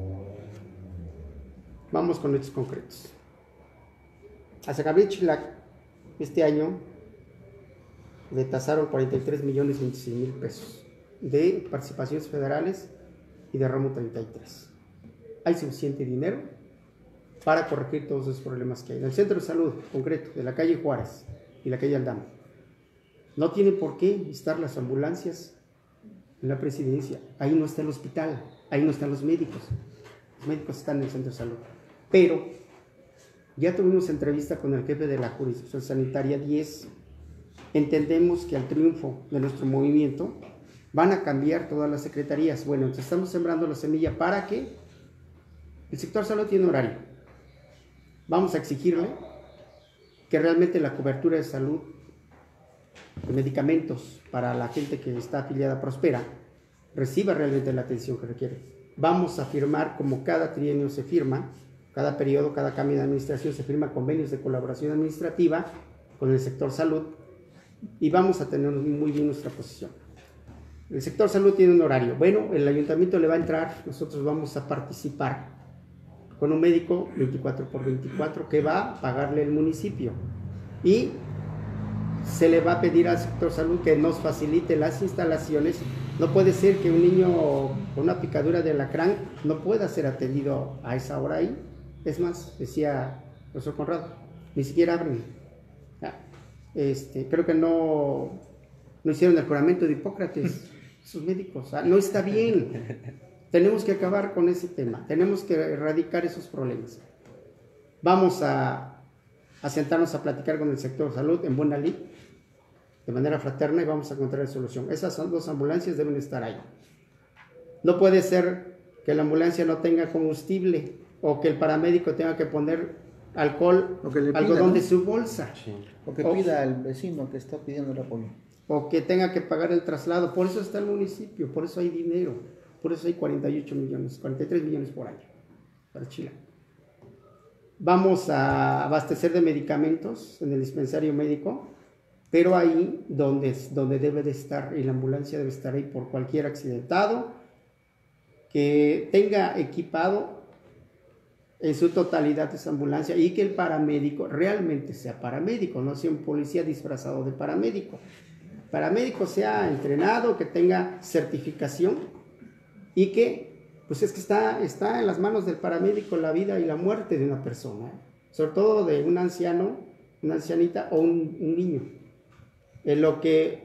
Vamos con hechos concretos. A San Gabriel Chilac, este año le tasaron 43,26,000 pesos de participaciones federales y de ramo 33. Hay suficiente dinero para corregir todos esos problemas que hay. En el centro de salud concreto, de la calle Juárez y la calle Aldama, no tiene por qué estar las ambulancias en la presidencia. Ahí no está el hospital, ahí no están los médicos. Los médicos están en el centro de salud. Pero ya tuvimos entrevista con el jefe de la jurisdicción sanitaria 10. Entendemos que al triunfo de nuestro movimiento van a cambiar todas las secretarías. Bueno, entonces estamos sembrando la semilla para que el sector salud tiene horario. Vamos a exigirle que realmente la cobertura de salud, de medicamentos para la gente que está afiliada a Prospera, reciba realmente la atención que requiere. Vamos a firmar, como cada trienio se firma, cada periodo, cada cambio de administración se firma convenios de colaboración administrativa con el sector salud y vamos a tener muy bien nuestra posición. El sector salud tiene un horario. Bueno, el ayuntamiento le va a entrar, nosotros vamos a participar con un médico 24/24 que va a pagarle el municipio y se le va a pedir al sector salud que nos facilite las instalaciones. No puede ser que un niño con una picadura de alacrán no pueda ser atendido a esa hora ahí. Es más, decía el profesor Conrado, ni siquiera abren. Creo que no hicieron el juramento de Hipócrates, sus médicos. No está bien. Tenemos que acabar con ese tema, tenemos que erradicar esos problemas. Vamos a sentarnos a platicar con el sector salud en buena lid, de manera fraterna, y vamos a encontrar solución. Esas son 2 ambulancias deben estar ahí. No puede ser que la ambulancia no tenga combustible o que el paramédico tenga que poner alcohol, algodón de su bolsa. Sí. O que pida al vecino que está pidiendo el apoyo. O que tenga que pagar el traslado. Por eso está el municipio, por eso hay dinero, por eso hay 48 millones, 43 millones por año para Chile. Vamos a abastecer de medicamentos en el dispensario médico, pero ahí donde debe de estar, y la ambulancia debe estar ahí por cualquier accidentado que tenga equipado en su totalidad esa ambulancia, y que el paramédico realmente sea paramédico, no sea un policía disfrazado de paramédico. Paramédico sea entrenado, que tenga certificación, y que pues es que está en las manos del paramédico la vida y la muerte de una persona, sobre todo de un anciano, una ancianita o un niño. En lo que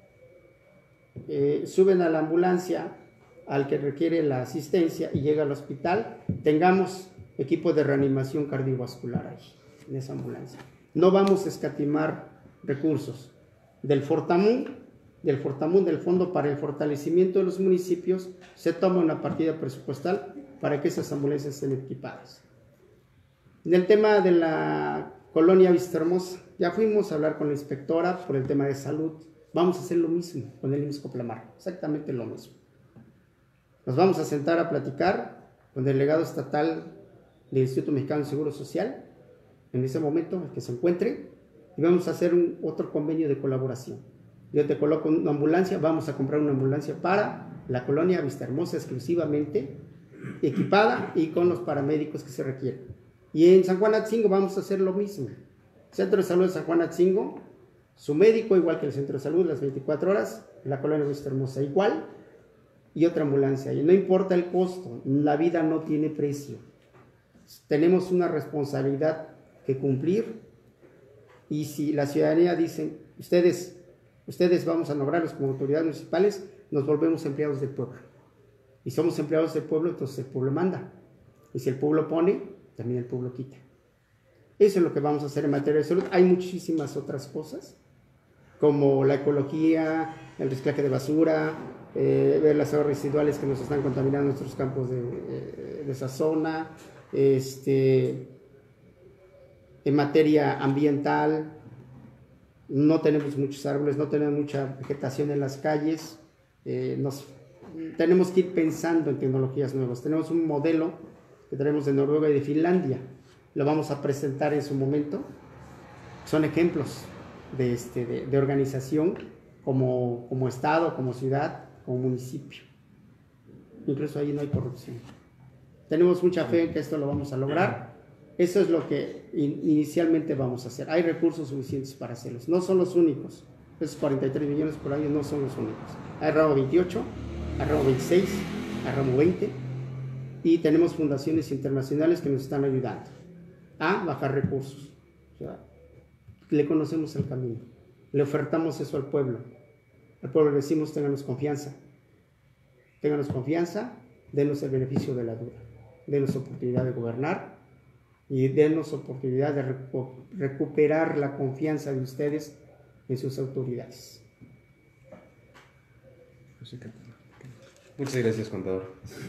suben a la ambulancia al que requiere la asistencia y llega al hospital, tengamos equipo de reanimación cardiovascular ahí, en esa ambulancia. No vamos a escatimar recursos del Fortamun, del Fondo para el Fortalecimiento de los Municipios. Se toma una partida presupuestal para que esas ambulancias estén equipadas. En el tema de la colonia Vistahermosa, ya fuimos a hablar con la inspectora por el tema de salud. Vamos a hacer lo mismo con el IMSS Coplamar, exactamente lo mismo. Nos vamos a sentar a platicar con el delegado estatal del Instituto Mexicano de Seguro Social, en ese momento en que se encuentre, y vamos a hacer otro convenio de colaboración. Yo te coloco una ambulancia, vamos a comprar una ambulancia para la colonia Vistahermosa exclusivamente, equipada y con los paramédicos que se requieren. Y en San Juan Atzingo vamos a hacer lo mismo. Centro de Salud de San Juan Atzingo, su médico igual que el Centro de Salud, las 24 horas, la colonia Vistahermosa igual, y otra ambulancia. Y no importa el costo, la vida no tiene precio. Tenemos una responsabilidad que cumplir, y si la ciudadanía dice, ustedes vamos a nombrarlos como autoridades municipales, nos volvemos empleados del pueblo. Y somos empleados del pueblo, entonces el pueblo manda. Y si el pueblo pone, también el pueblo quita. Eso es lo que vamos a hacer en materia de salud. Hay muchísimas otras cosas, como la ecología, el reciclaje de basura, ver las aguas residuales que nos están contaminando nuestros campos de esa zona, en materia ambiental. No tenemos muchos árboles, no tenemos mucha vegetación en las calles. Tenemos que ir pensando en tecnologías nuevas. Tenemos un modelo que tenemos de Noruega y de Finlandia. Lo vamos a presentar en su momento. Son ejemplos de organización como Estado, como ciudad, como municipio. Incluso ahí no hay corrupción. Tenemos mucha fe en que esto lo vamos a lograr. Eso es lo que inicialmente vamos a hacer. Hay recursos suficientes para hacerlos. No son los únicos. Esos 43 millones por año no son los únicos. Hay ramo 28, hay ramo 26, hay ramo 20. Y tenemos fundaciones internacionales que nos están ayudando a bajar recursos. O sea, le conocemos el camino. Le ofertamos eso al pueblo. Al pueblo le decimos, ténganos confianza. Ténganos confianza, denos el beneficio de la duda. Denos oportunidad de gobernar. Y denos oportunidad de recuperar la confianza de ustedes en sus autoridades. Muchas gracias, contador.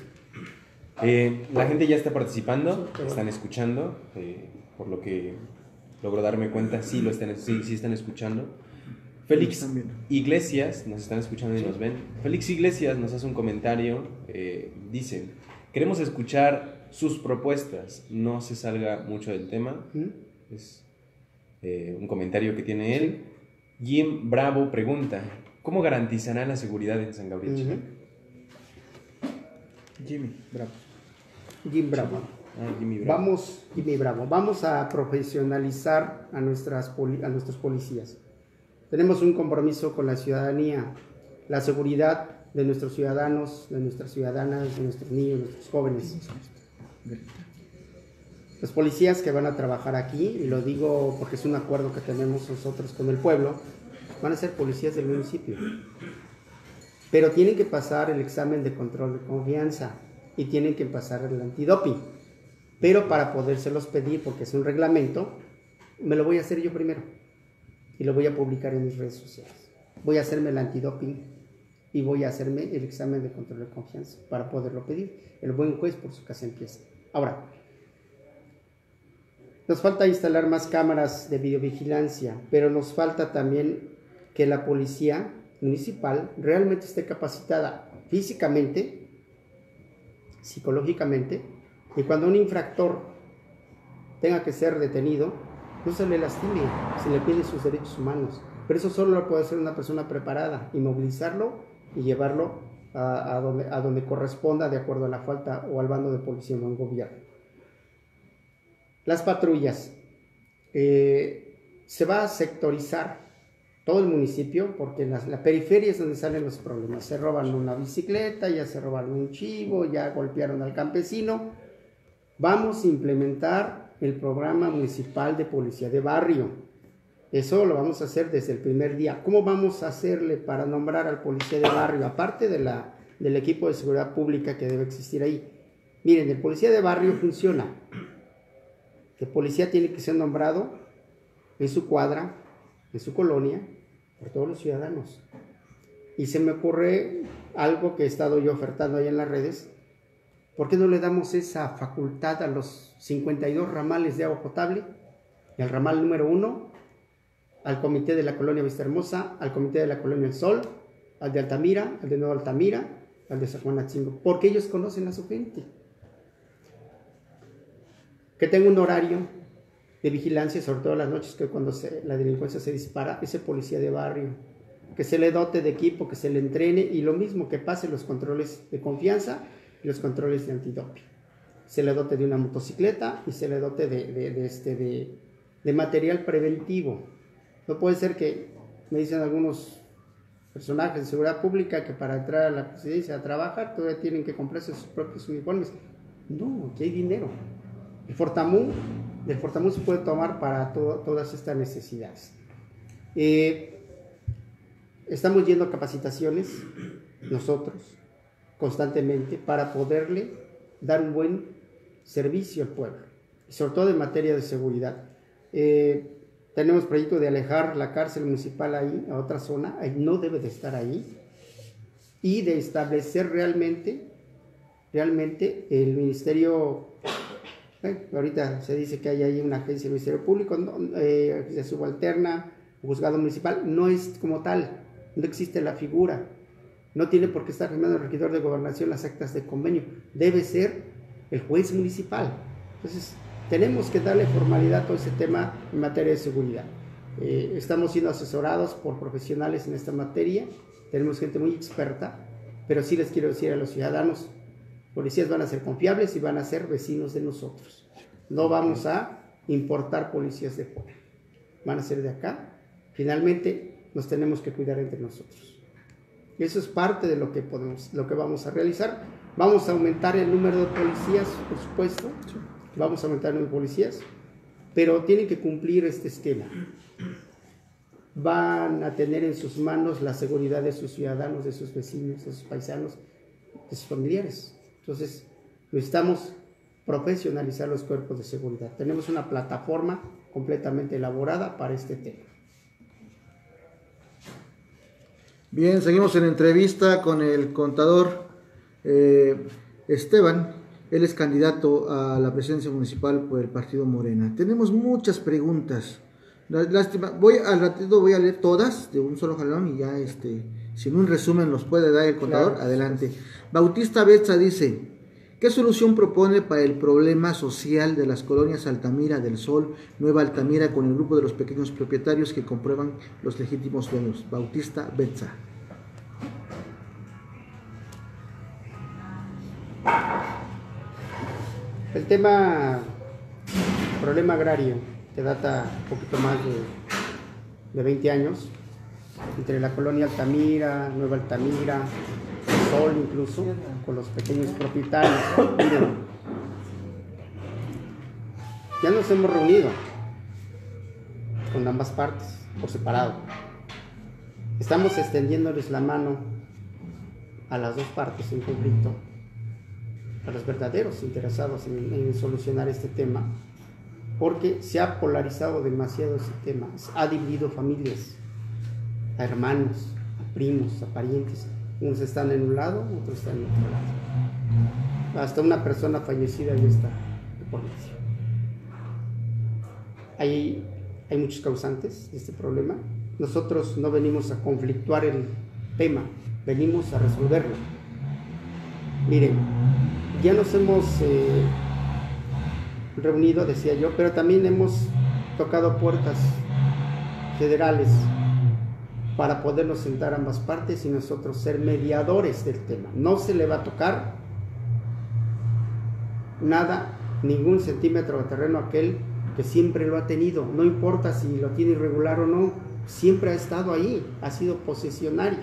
La gente ya está participando, están escuchando, por lo que logro darme cuenta, sí están escuchando. Félix Iglesias, nos están escuchando y nos ven. Félix Iglesias nos hace un comentario, dice, queremos escuchar sus propuestas, no se salga mucho del tema. Es un comentario que tiene él. Jim Bravo pregunta, ¿cómo garantizarán la seguridad en San Gabriel Chilac? Jimmy Bravo. Jim Bravo. Jimmy Bravo. Jimmy Bravo. Vamos a profesionalizar a nuestros policías. Tenemos un compromiso con la ciudadanía, la seguridad de nuestros ciudadanos, de nuestras ciudadanas, de nuestros niños, de nuestros jóvenes. Los policías que van a trabajar aquí, y lo digo porque es un acuerdo que tenemos nosotros con el pueblo, van a ser policías del municipio. pero tienen que pasar el examen de control de confianza y tienen que pasar el antidoping. Pero para podérselos pedir, porque es un reglamento, me lo voy a hacer yo primero y lo voy a publicar en mis redes sociales. Voy a hacerme el antidoping y voy a hacerme el examen de control de confianza para poderlo pedir. El buen juez por su casa empieza. Ahora, nos falta instalar más cámaras de videovigilancia, pero nos falta también que la policía municipal realmente esté capacitada físicamente, psicológicamente, y cuando un infractor tenga que ser detenido, no se le lastime, se le pide sus derechos humanos. Pero eso solo lo puede hacer una persona preparada, y movilizarlo y llevarlo a donde corresponda de acuerdo a la falta o al bando de policía o al gobierno. Las patrullas. Se va a sectorizar todo el municipio porque en la periferia es donde salen los problemas. Se roban una bicicleta, ya se robaron un chivo, ya golpearon al campesino. Vamos a implementar el programa municipal de policía de barrio. Eso lo vamos a hacer desde el primer día. ¿Cómo vamos a hacerle para nombrar al policía de barrio? Aparte del equipo de seguridad pública que debe existir ahí. Miren, el policía de barrio funciona. El policía tiene que ser nombrado en su cuadra, en su colonia, por todos los ciudadanos. Y se me ocurre algo que he estado yo ofertando ahí en las redes. ¿Por qué no le damos esa facultad a los 52 ramales de agua potable? El ramal número 1, al comité de la colonia Vista Hermosa, al comité de la colonia El Sol, al de Altamira, al de Nuevo Altamira, al de San Juan Atzingo, porque ellos conocen a su gente. Que tenga un horario de vigilancia, sobre todo las noches, que cuando la delincuencia se dispara, ese policía de barrio, que se le dote de equipo, que se le entrene, y lo mismo, que pase los controles de confianza y los controles de antidoping. Se le dote de una motocicleta y se le dote de material preventivo. No puede ser que, me dicen algunos personajes de seguridad pública, que para entrar a la presidencia a trabajar todavía tienen que comprarse sus propios uniformes. No, aquí hay dinero. Del Fortamun se puede tomar para todas estas necesidades. Estamos yendo a capacitaciones nosotros constantemente para poderle dar un buen servicio al pueblo, y sobre todo en materia de seguridad. Tenemos proyecto de alejar la cárcel municipal ahí a otra zona, ahí no debe de estar ahí, y de establecer realmente el ministerio. Ahorita se dice que hay ahí una agencia del Ministerio Público, de subalterna, juzgado municipal. No es como tal, no existe la figura, no tiene por qué estar firmando el regidor de gobernación las actas de convenio, debe ser el juez municipal. Entonces tenemos que darle formalidad a todo ese tema en materia de seguridad. Estamos siendo asesorados por profesionales en esta materia, tenemos gente muy experta, pero sí les quiero decir a los ciudadanos: policías van a ser confiables y van a ser vecinos de nosotros. No vamos a importar policías de fuera, van a ser de acá. Finalmente nos tenemos que cuidar entre nosotros. Y eso es parte de lo que vamos a realizar. Vamos a aumentar el número de policías, por supuesto. Vamos a aumentar el número de policías, pero tienen que cumplir este esquema. Van a tener en sus manos la seguridad de sus ciudadanos, de sus vecinos, de sus paisanos, de sus familiares. Entonces, necesitamos profesionalizar los cuerpos de seguridad. Tenemos una plataforma completamente elaborada para este tema. Bien, seguimos en entrevista con el contador Esteban. Él es candidato a la presidencia municipal por el partido Morena. Tenemos muchas preguntas. Lástima, al ratito voy a leer todas de un solo jalón y ya si en un resumen los puede dar el contador, claro. Adelante. Bautista Betza dice: ¿qué solución propone para el problema social de las colonias Altamira del Sol, Nueva Altamira, con el grupo de los pequeños propietarios que comprueban los legítimos dueños? Bautista Betza. El problema agrario, que data un poquito más de 20 años, entre la colonia Altamira, Nueva Altamira, Sol incluso, con los pequeños propietarios. Miren, ya nos hemos reunido con ambas partes por separado. Estamos extendiéndoles la mano a las dos partes en conflicto, a los verdaderos interesados en solucionar este tema, porque se ha polarizado demasiado ese tema, ha dividido familias, a hermanos, a primos, a parientes. Unos están en un lado, otros están en otro lado. Hasta una persona fallecida ya está de por medio. Hay muchos causantes de este problema. Nosotros no venimos a conflictuar el tema, venimos a resolverlo. Miren, ya nos hemos reunido, decía yo, pero también hemos tocado puertas federales para podernos sentar ambas partes y nosotros ser mediadores del tema. No se le va a tocar nada, ningún centímetro de terreno a aquel que siempre lo ha tenido, no importa si lo tiene irregular o no, siempre ha estado ahí, ha sido posesionario.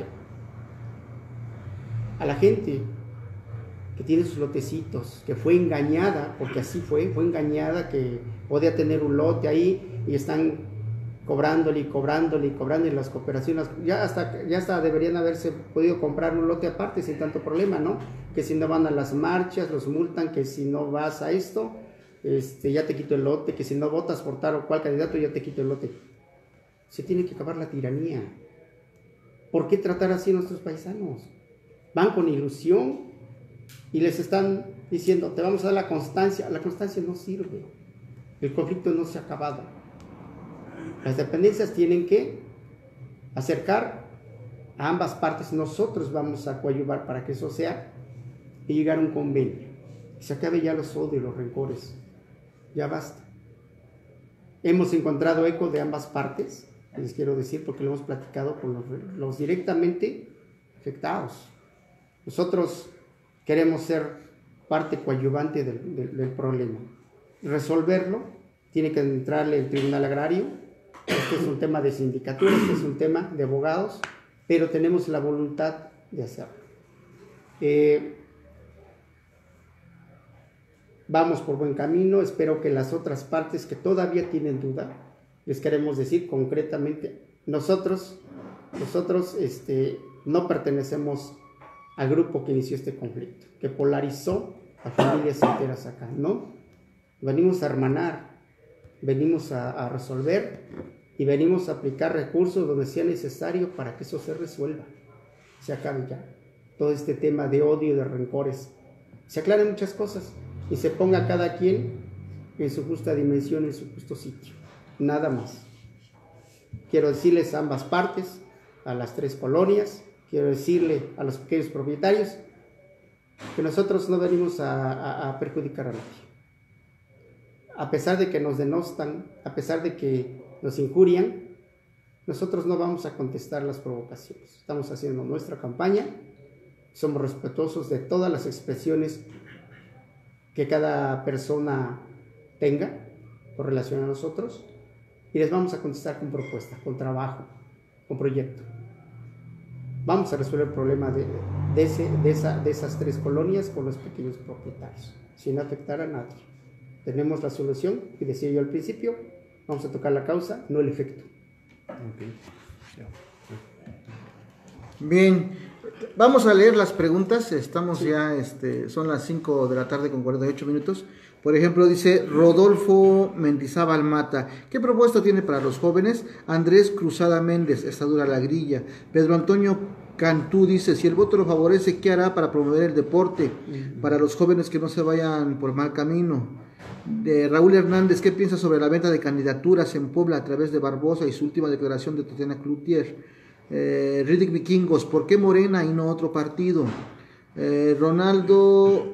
A la gente que tiene sus lotecitos, que fue engañada, porque así fue engañada, que podía tener un lote ahí y están cobrándole y cobrándole y cobrando en las cooperaciones, ya hasta deberían haberse podido comprar un lote aparte sin tanto problema, ¿no? Que si no van a las marchas, los multan, que si no vas a esto, ya te quito el lote, que si no votas por tal o cual candidato, ya te quito el lote. Se tiene que acabar la tiranía. ¿Por qué tratar así a nuestros paisanos? Van con ilusión y les están diciendo, te vamos a dar la constancia. La constancia no sirve. El conflicto no se ha acabado. Las dependencias tienen que acercar a ambas partes. Nosotros vamos a coadyuvar para que eso sea y llegar a un convenio. Y se acabe ya los odios, los rencores. Ya basta. Hemos encontrado eco de ambas partes, les quiero decir, porque lo hemos platicado con los directamente afectados. Nosotros queremos ser parte coadyuvante del problema. Resolverlo, tiene que entrarle el Tribunal Agrario. Este es un tema de sindicatura, este es un tema de abogados, pero tenemos la voluntad de hacerlo. Vamos por buen camino. Espero que las otras partes que todavía tienen duda, les queremos decir concretamente, nosotros no pertenecemos al grupo que inició este conflicto, que polarizó a familias enteras acá, ¿no? Venimos a hermanar, venimos a resolver y venimos a aplicar recursos donde sea necesario para que eso se resuelva, se acabe ya todo este tema de odio y de rencores, se aclaren muchas cosas y se ponga cada quien en su justa dimensión, en su justo sitio, nada más. Quiero decirles a ambas partes, a las tres colonias, quiero decirle a los pequeños propietarios que nosotros no venimos a perjudicar a nadie. A pesar de que nos denostan, a pesar de que nos injurian, nosotros no vamos a contestar las provocaciones. Estamos haciendo nuestra campaña, somos respetuosos de todas las expresiones que cada persona tenga con relación a nosotros y les vamos a contestar con propuesta, con trabajo, con proyecto. Vamos a resolver el problema de esas tres colonias con los pequeños propietarios, sin afectar a nadie. Tenemos la solución, y decía yo al principio, vamos a tocar la causa, no el efecto. Bien, vamos a leer las preguntas. Estamos ya, son las 5 de la tarde con 48 minutos. Por ejemplo, dice Rodolfo Mendizábal Mata, ¿qué propuesta tiene para los jóvenes? Andrés Cruzada Méndez, está dura la grilla. Pedro Antonio Cantú dice, si el voto lo favorece, ¿qué hará para promover el deporte? Para los jóvenes que no se vayan por mal camino. De Raúl Hernández, ¿qué piensa sobre la venta de candidaturas en Puebla a través de Barbosa y su última declaración de Tatiana Cloutier? Riddick Vikingos, ¿por qué Morena y no otro partido? Ronaldo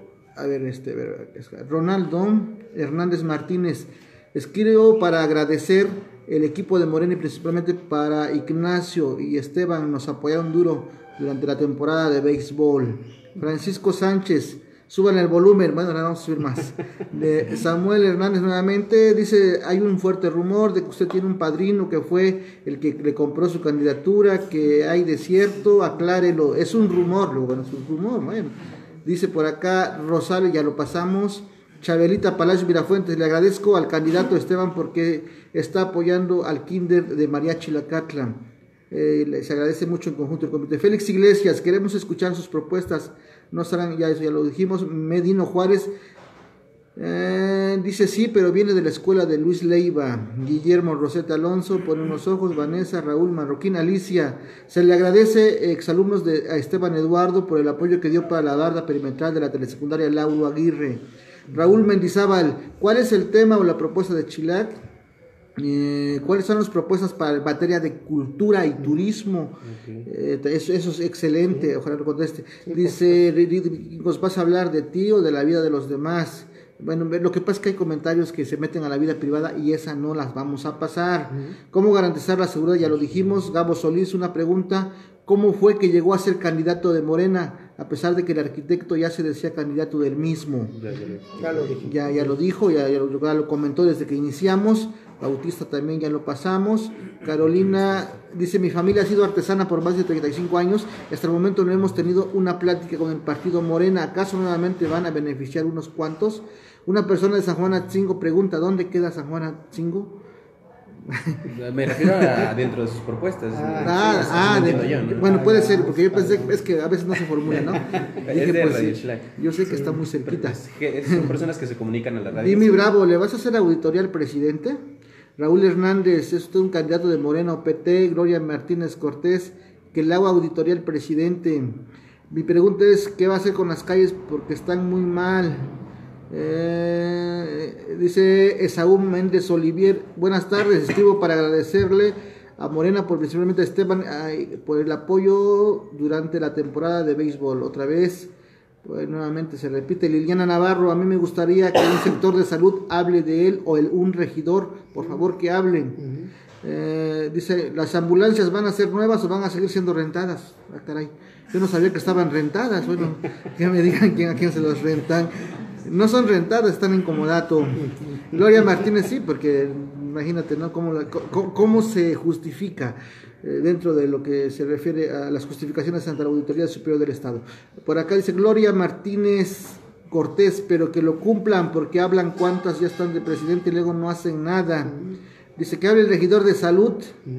Hernández Martínez, escribo para agradecer el equipo de Morena y principalmente para Ignacio y Esteban, nos apoyaron duro durante la temporada de béisbol. Francisco Sánchez, suban el volumen, bueno, ahora vamos a subir más. De Samuel Hernández nuevamente, dice, hay un fuerte rumor de que usted tiene un padrino que fue el que le compró su candidatura, que hay desierto, aclárelo, es un rumor, bueno, es un rumor, bueno. Dice por acá, Rosario, ya lo pasamos. Chabelita Palacio Mirafuentes, le agradezco al candidato Esteban porque está apoyando al kinder de Mariachi Lacatlán. Les agradece mucho en conjunto el comité. Félix Iglesias, queremos escuchar sus propuestas. No serán, ya eso ya lo dijimos. Medino Juárez dice sí, pero viene de la escuela de Luis Leiva. Guillermo Rosetta Alonso, pone unos ojos. Vanessa, Raúl Marroquín, Alicia. Se le agradece, exalumnos a Esteban Eduardo, por el apoyo que dio para la barda perimetral de la telesecundaria Lauro Aguirre. Raúl Mendizábal, ¿cuál es el tema o la propuesta de Chilac? ¿Cuáles son las propuestas para materia de cultura y turismo? Eso es excelente, ojalá lo conteste. Dice, ¿nos vas a hablar de ti o de la vida de los demás? Bueno, lo que pasa es que hay comentarios que se meten a la vida privada y esa no las vamos a pasar. ¿Cómo garantizar la seguridad? Ya lo dijimos. Gabo Solís, una pregunta. ¿Cómo fue que llegó a ser candidato de Morena, a pesar de que el arquitecto ya se decía candidato del mismo? Ya lo dije. Ya lo dijo, ya lo comentó desde que iniciamos. Bautista también ya lo pasamos. Carolina dice, mi familia ha sido artesana por más de 35 años y hasta el momento no hemos tenido una plática con el partido Morena. ¿Acaso nuevamente van a beneficiar unos cuantos? Una persona de San Juan Atzingo pregunta, ¿dónde queda San Juan Atzingo? Me refiero a dentro de sus propuestas. Bueno, puede ser, porque yo pensé, es que a veces no se formula, ¿no? Es de Radio Chilac. Yo sé que está muy cerquita. Son personas que se comunican a la radio. Dimi Bravo, ¿le vas a hacer auditoría al presidente? Raúl Hernández, es usted un candidato de Morena o PT. Gloria Martínez Cortés, que le haga auditoría al presidente. Mi pregunta es, ¿qué va a hacer con las calles? Porque están muy mal. Dice Esaú Méndez Olivier, buenas tardes, escribo para agradecerle a Morena, principalmente a Esteban, por el apoyo durante la temporada de béisbol. Otra vez, pues nuevamente se repite. Liliana Navarro, a mí me gustaría que un sector de salud hable de él o un regidor, por favor que hablen. Dice, ¿las ambulancias van a ser nuevas o van a seguir siendo rentadas? Ah, caray, yo no sabía que estaban rentadas. Bueno, que me digan a quién se los rentan. No son rentadas, están en comodato. Gloria Martínez sí, porque imagínate, ¿no? ¿Cómo se justifica dentro de lo que se refiere a las justificaciones ante la Auditoría Superior del Estado? Por acá dice Gloria Martínez Cortés, pero que lo cumplan, porque hablan cuántas ya están de presidente y luego no hacen nada. Dice que hable el regidor de salud.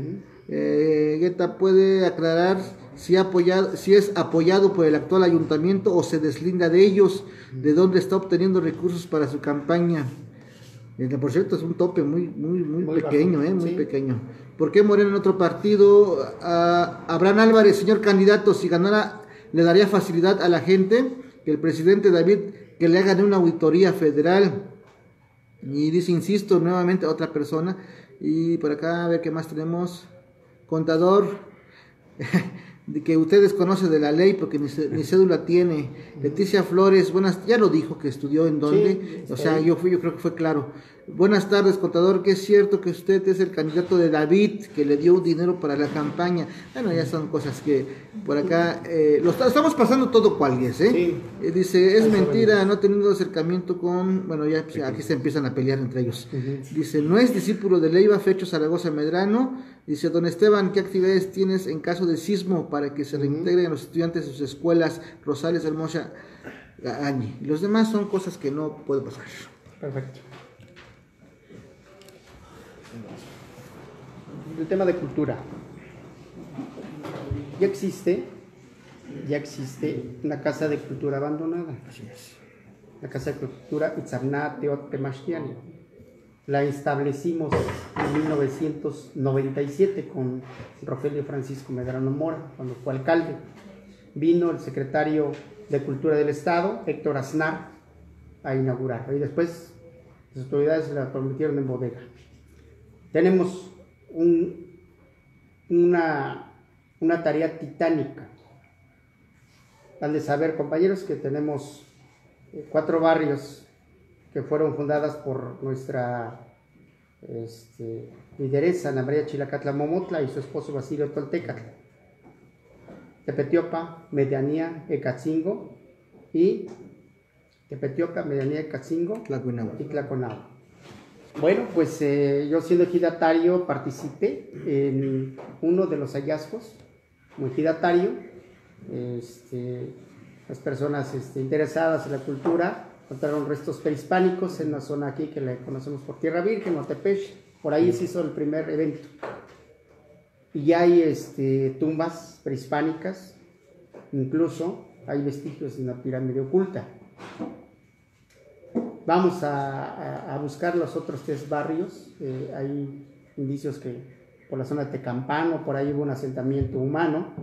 Guetta puede aclarar si es apoyado por el actual ayuntamiento o se deslinda de ellos, de dónde está obteniendo recursos para su campaña. Por cierto, es un tope muy pequeño, muy pequeño. ¿Por qué Morena en otro partido? Abraham Álvarez, señor candidato, si ganara, le daría facilidad a la gente que el presidente David que le hagan una auditoría federal. Y dice, insisto, nuevamente otra persona. Y por acá, a ver qué más tenemos. Contador, de que usted desconoce de la ley porque ni cédula tiene. Leticia Flores, ya lo dijo que estudió en dónde, o sea, yo creo que fue claro. Buenas tardes, contador, que es cierto que usted es el candidato de David, que le dio dinero para la campaña. Bueno, ya son cosas que por acá lo estamos pasando todo cual es, Sí. Dice, es mentira, no ha tenido acercamiento con, bueno, ya pues, aquí se empiezan a pelear entre ellos. Dice, no es discípulo de Leiva, Fecho Zaragoza Medrano. Dice, don Esteban, ¿qué actividades tienes en caso de sismo para que se reintegren los estudiantes de sus escuelas? Rosales, Hermosa, Añi. Los demás son cosas que no puede pasar. Perfecto. El tema de cultura. Ya existe una casa de cultura abandonada. La casa de cultura Itzamná Teot Temashtiani. La establecimos en 1997 con Rogelio Francisco Medrano Mora, cuando fue alcalde. Vino el secretario de Cultura del Estado, Héctor Aznar, a inaugurarla. Y después las autoridades se la permitieron en bodega. Tenemos una tarea titánica. Han de saber, compañeros, que tenemos 4 barrios que fueron fundadas por nuestra lideresa Ana María Chilacatla Momotla y su esposo Basilio Toltecatl. Tepetiopa, Medianía, Ecatzingo y Tlaconagua. Bueno, pues yo siendo ejidatario participé en uno de los hallazgos como ejidatario. Las personas interesadas en la cultura encontraron restos prehispánicos en una zona aquí que le conocemos por Tierra Virgen o Tepesh. Por ahí se hizo el primer evento. y hay tumbas prehispánicas, incluso hay vestigios de una pirámide oculta. Vamos a buscar los otros 3 barrios. Hay indicios que por la zona de Tecampano, por ahí hubo un asentamiento humano.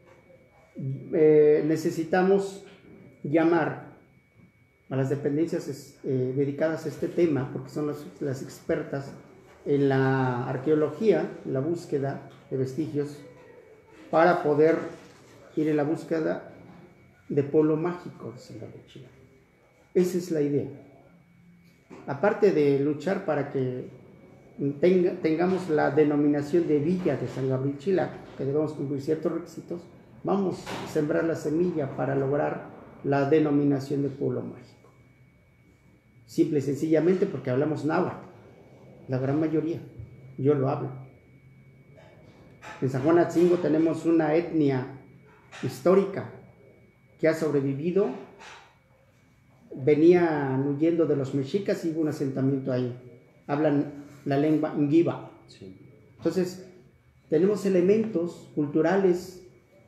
Necesitamos llamar a las dependencias dedicadas a este tema, porque son las expertas en la arqueología, en la búsqueda de vestigios, para poder ir en la búsqueda de pueblo mágico de Sangabechilac. Esa es la idea. Aparte de luchar para que tengamos la denominación de Villa de Sangabechilac, que debemos cumplir ciertos requisitos, vamos a sembrar la semilla para lograr la denominación de pueblo mágico. Simple y sencillamente porque hablamos náhuatl, la gran mayoría, yo lo hablo. En San Juan Atzingo tenemos una etnia histórica que ha sobrevivido, venían huyendo de los mexicas y hubo un asentamiento ahí, hablan la lengua ngiva. Sí. Entonces, tenemos elementos culturales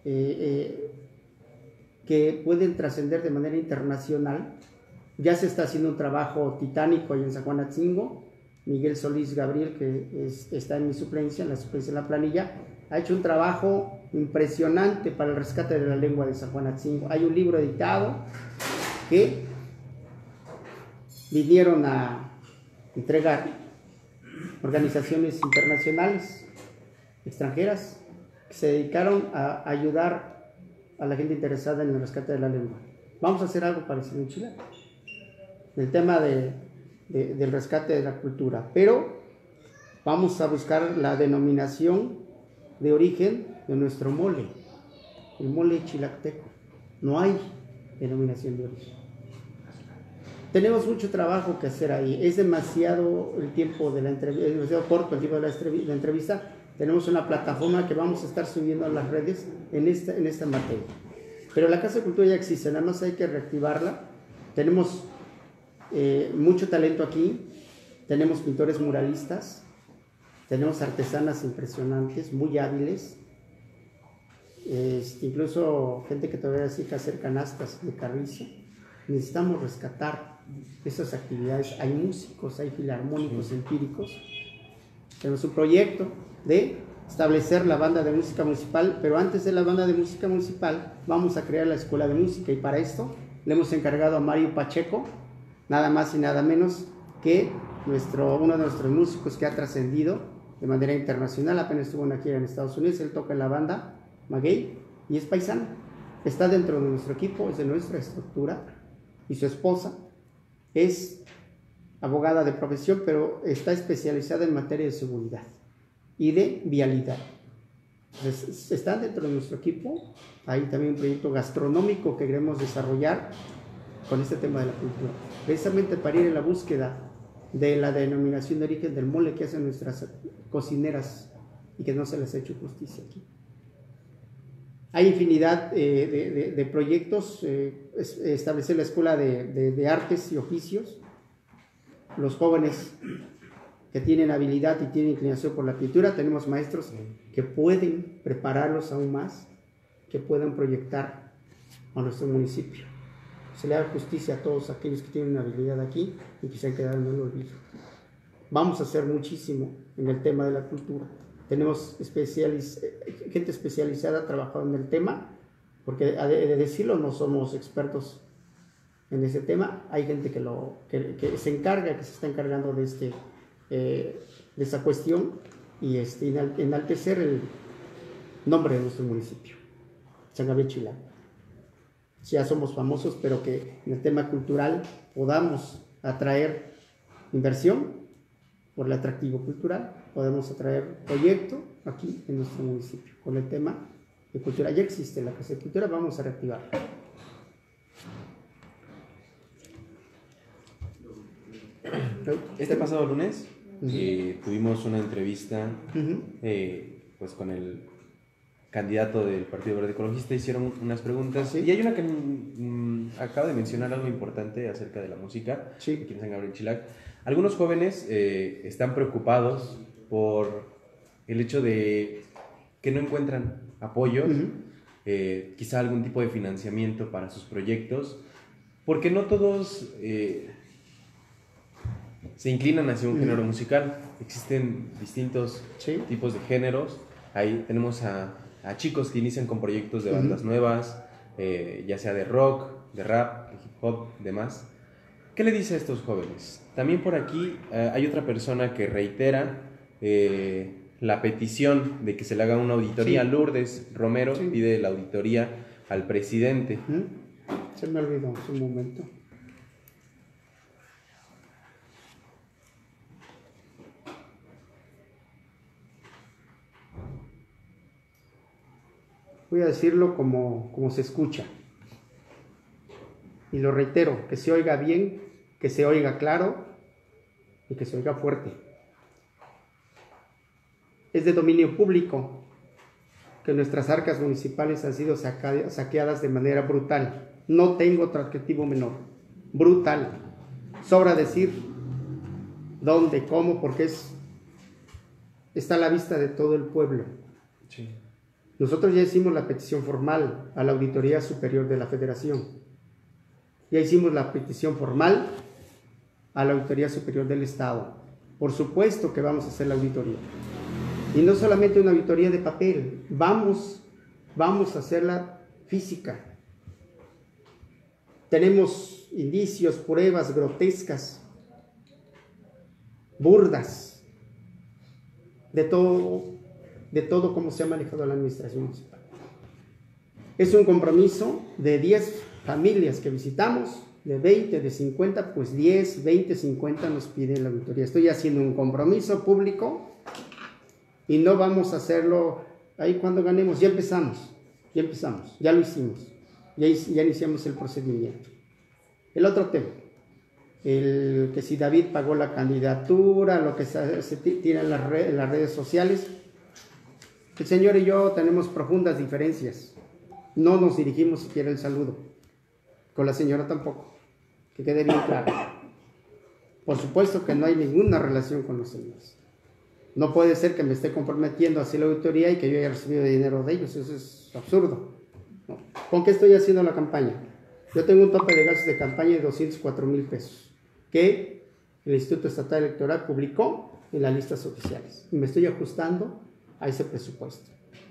que pueden trascender de manera internacional. Ya se está haciendo un trabajo titánico ahí en San Juan Atzingo. Miguel Solís Gabriel, que está en mi suplencia, en la suplencia de la planilla, ha hecho un trabajo impresionante para el rescate de la lengua de San Juan Atzingo. Hay un libro editado que vinieron a entregar organizaciones internacionales, extranjeras, que se dedicaron a ayudar a la gente interesada en el rescate de la lengua. Vamos a hacer algo parecido en Chile, el tema del rescate de la cultura, pero vamos a buscar la denominación de origen de nuestro mole, el mole chilacteco. No hay denominación de origen. Tenemos mucho trabajo que hacer ahí. Es demasiado el tiempo de la entrevista, es demasiado corto el tiempo de la entrevista. Tenemos una plataforma que vamos a estar subiendo a las redes en esta materia. Pero la Casa de Cultura ya existe, nada más hay que reactivarla. Tenemos mucho talento aquí, tenemos pintores muralistas, tenemos artesanas impresionantes, muy hábiles, incluso gente que todavía se dedica a hacer canastas de carrizo. Necesitamos rescatar esas actividades. Hay músicos, hay filarmónicos empíricos. Tenemos un proyecto de establecer la banda de música municipal, pero antes de la banda de música municipal vamos a crear la escuela de música, y para esto le hemos encargado a Mario Pacheco, nada más y nada menos que uno de nuestros músicos que ha trascendido de manera internacional. Apenas estuvo una gira en Estados Unidos. Él toca en la banda Maguey y es paisano, está dentro de nuestro equipo, es de nuestra estructura, y su esposa es abogada de profesión, pero está especializada en materia de seguridad y de vialidad. Entonces, están dentro de nuestro equipo. Hay también un proyecto gastronómico que queremos desarrollar con este tema de la cultura, precisamente para ir en la búsqueda de la denominación de origen del mole que hacen nuestras cocineras y que no se les ha hecho justicia aquí. Hay infinidad de proyectos, establecer la escuela de artes y oficios. Los jóvenes que tienen habilidad y tienen inclinación por la pintura, tenemos maestros que pueden prepararlos aún más, que puedan proyectar a nuestro municipio. Se le da justicia a todos aquellos que tienen habilidad aquí y que se han quedado en el olvido. Vamos a hacer muchísimo en el tema de la cultura. Tenemos gente especializada trabajando en el tema, porque de decirlo no somos expertos en ese tema. Hay gente que se encarga, que se está encargando de esa cuestión y enaltecer el nombre de nuestro municipio, Sangabechilac. Ya somos famosos, pero que en el tema cultural podamos atraer inversión por el atractivo cultural, podemos atraer proyecto aquí en nuestro municipio con el tema de cultura. Ya existe la Casa de Cultura, vamos a reactivarla. Este pasado lunes tuvimos una entrevista pues con el candidato del Partido Verde Ecologista. Hicieron unas preguntas, ¿sí? Y hay una que acaba de mencionar algo importante acerca de la música, sí, aquí en Sangabechilac. Algunos jóvenes están preocupados por el hecho de que no encuentran apoyos, quizá algún tipo de financiamiento para sus proyectos, porque no todos se inclinan hacia un género musical. Existen distintos tipos de géneros. Ahí tenemos a chicos que inician con proyectos de bandas nuevas, ya sea de rock, de rap, de hip hop, demás. ¿Qué le dice a estos jóvenes? También por aquí hay otra persona que reitera la petición de que se le haga una auditoría. Lourdes Romero pide la auditoría al presidente. Se me olvidó un momento. Voy a decirlo como se escucha. Y lo reitero, que se oiga bien, que se oiga claro y que se oiga fuerte. Es de dominio público que nuestras arcas municipales han sido saqueadas de manera brutal. No tengo otro adjetivo menor. Brutal. Sobra decir dónde, cómo, porque está a la vista de todo el pueblo. Sí. Nosotros ya hicimos la petición formal a la Auditoría Superior de la Federación. Ya hicimos la petición formal a la Auditoría Superior del Estado. Por supuesto que vamos a hacer la auditoría. Y no solamente una auditoría de papel, vamos a hacerla física. Tenemos indicios, pruebas grotescas, burdas, de todo cómo se ha manejado la administración municipal. Es un compromiso de 10 familias que visitamos, de 20, de 50, pues 10, 20, 50 nos piden la auditoría. Estoy haciendo un compromiso público y no vamos a hacerlo ahí cuando ganemos. Ya empezamos, ya lo hicimos, ya iniciamos el procedimiento. El otro tema, el que si David pagó la candidatura, lo que se tira en las redes sociales. El señor y yo tenemos profundas diferencias. No nos dirigimos siquiera el saludo. Con la señora tampoco. Que quede bien claro. Por supuesto que no hay ninguna relación con los señores. No puede ser que me esté comprometiendo hacia la auditoría y que yo haya recibido dinero de ellos. Eso es absurdo. ¿No? ¿Con qué estoy haciendo la campaña? Yo tengo un tope de gastos de campaña de 204,000 pesos que el Instituto Estatal Electoral publicó en las listas oficiales. Y me estoy ajustando a ese presupuesto.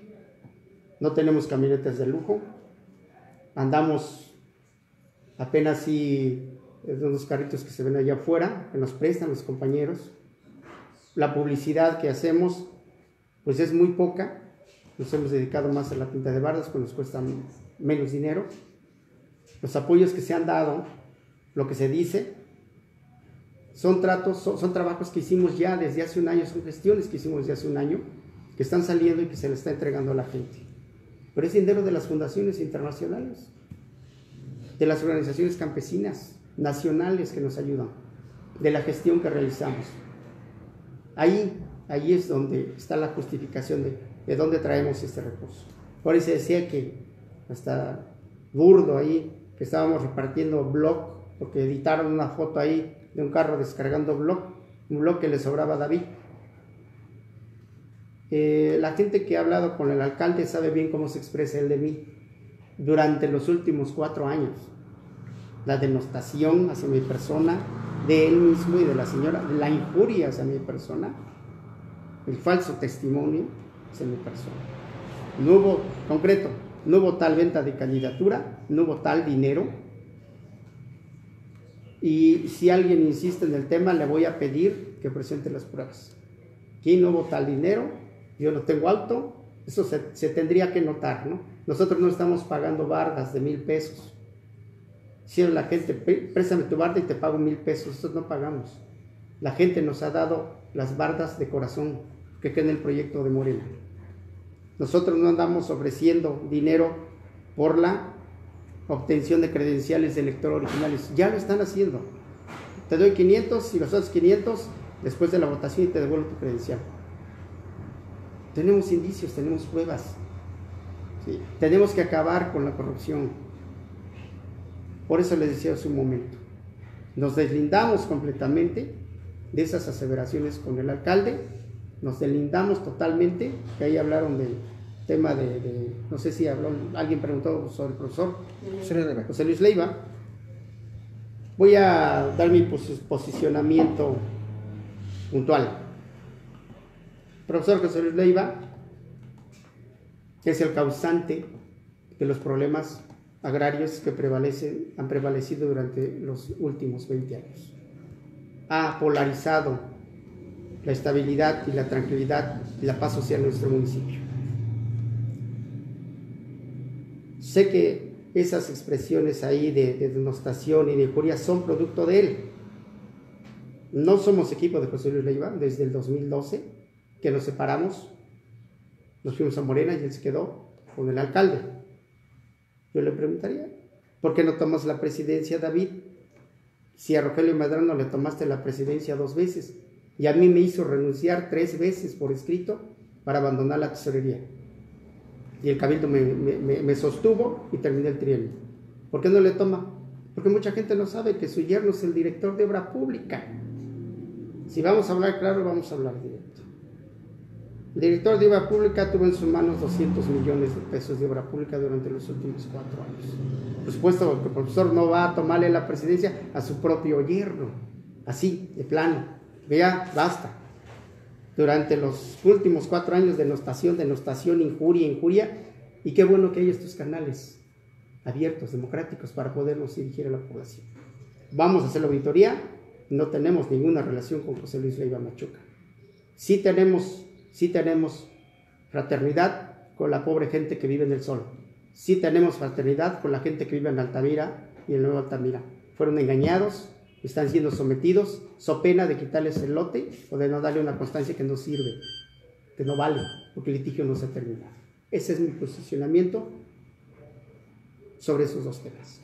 No tenemos camionetas de lujo. Andamos apenas unos carritos que se ven allá afuera, que nos prestan los compañeros. La publicidad que hacemos, pues es muy poca. Nos hemos dedicado más a la pinta de bardas, que nos cuesta menos dinero. Los apoyos que se han dado, lo que se dice, son trabajos que hicimos ya desde hace un año, son gestiones que hicimos desde hace un año, que están saliendo y que se le está entregando a la gente. Pero es dinero de las fundaciones internacionales, de las organizaciones campesinas, nacionales que nos ayudan, de la gestión que realizamos. Ahí es donde está la justificación de dónde traemos este recurso. Por eso decía que hasta burdo ahí, que estábamos repartiendo blog, porque editaron una foto ahí de un carro descargando blog, un blog que le sobraba a David. La gente que ha hablado con el alcalde sabe bien cómo se expresa él de mí durante los últimos 4 años. La denostación hacia mi persona, de él mismo y de la señora, la injuria hacia mi persona, el falso testimonio hacia mi persona. No hubo tal venta de candidatura, no hubo tal dinero. Y si alguien insiste en el tema, le voy a pedir que presente las pruebas. Aquí no hubo tal dinero, yo lo tengo alto, eso se tendría que notar, ¿no? Nosotros no estamos pagando bardas de 1,000 pesos. Si la gente, préstame tu barda y te pago 1,000 pesos, nosotros no pagamos. La gente nos ha dado las bardas de corazón que queda en el proyecto de Morena. Nosotros no andamos ofreciendo dinero por la obtención de credenciales de elector originales. Ya lo están haciendo. Te doy 500 y los otros 500 después de la votación y te devuelvo tu credencial. Tenemos indicios, tenemos pruebas. ¿Sí? Tenemos que acabar con la corrupción. Por eso les decía hace un momento. Nos deslindamos completamente de esas aseveraciones con el alcalde. Nos deslindamos totalmente, que ahí hablaron tema no sé si habló, alguien preguntó sobre el profesor José Luis Leiva. Voy a dar mi posicionamiento puntual. Profesor José Luis Leiva es el causante de los problemas agrarios que han prevalecido durante los últimos 20 años. Ha polarizado la estabilidad y la tranquilidad y la paz social en nuestro municipio. Sé que esas expresiones ahí de denostación y de injuria son producto de él. No somos equipo de José Luis Leiva desde el 2012, que nos separamos, nos fuimos a Morena y él se quedó con el alcalde. Yo le preguntaría, ¿por qué no tomas la presidencia, David? Si a Rogelio Medrano le tomaste la presidencia 2 veces y a mí me hizo renunciar 3 veces por escrito para abandonar la tesorería. Y el cabildo me sostuvo y terminé el trienio. ¿Por qué no le toma? Porque mucha gente no sabe que su yerno es el director de obra pública. Si vamos a hablar claro, vamos a hablar directo. El director de obra pública tuvo en sus manos 200 millones de pesos de obra pública durante los últimos 4 años. Por supuesto que el profesor no va a tomarle la presidencia a su propio yerno, así, de plano. Vea, basta. Durante los últimos 4 años de denostación, injuria, y qué bueno que hay estos canales abiertos, democráticos, para podernos dirigir a la población. Vamos a hacer la auditoría, no tenemos ninguna relación con José Luis Leiva Machuca. Sí tenemos fraternidad con la pobre gente que vive en el Sol. Sí tenemos fraternidad con la gente que vive en Altamira y en Nuevo Altamira. Fueron engañados, están siendo sometidos, so pena de quitarles el lote o de no darle una constancia que no sirve, que no vale, porque el litigio no se termina. Ese es mi posicionamiento sobre esos 2 temas.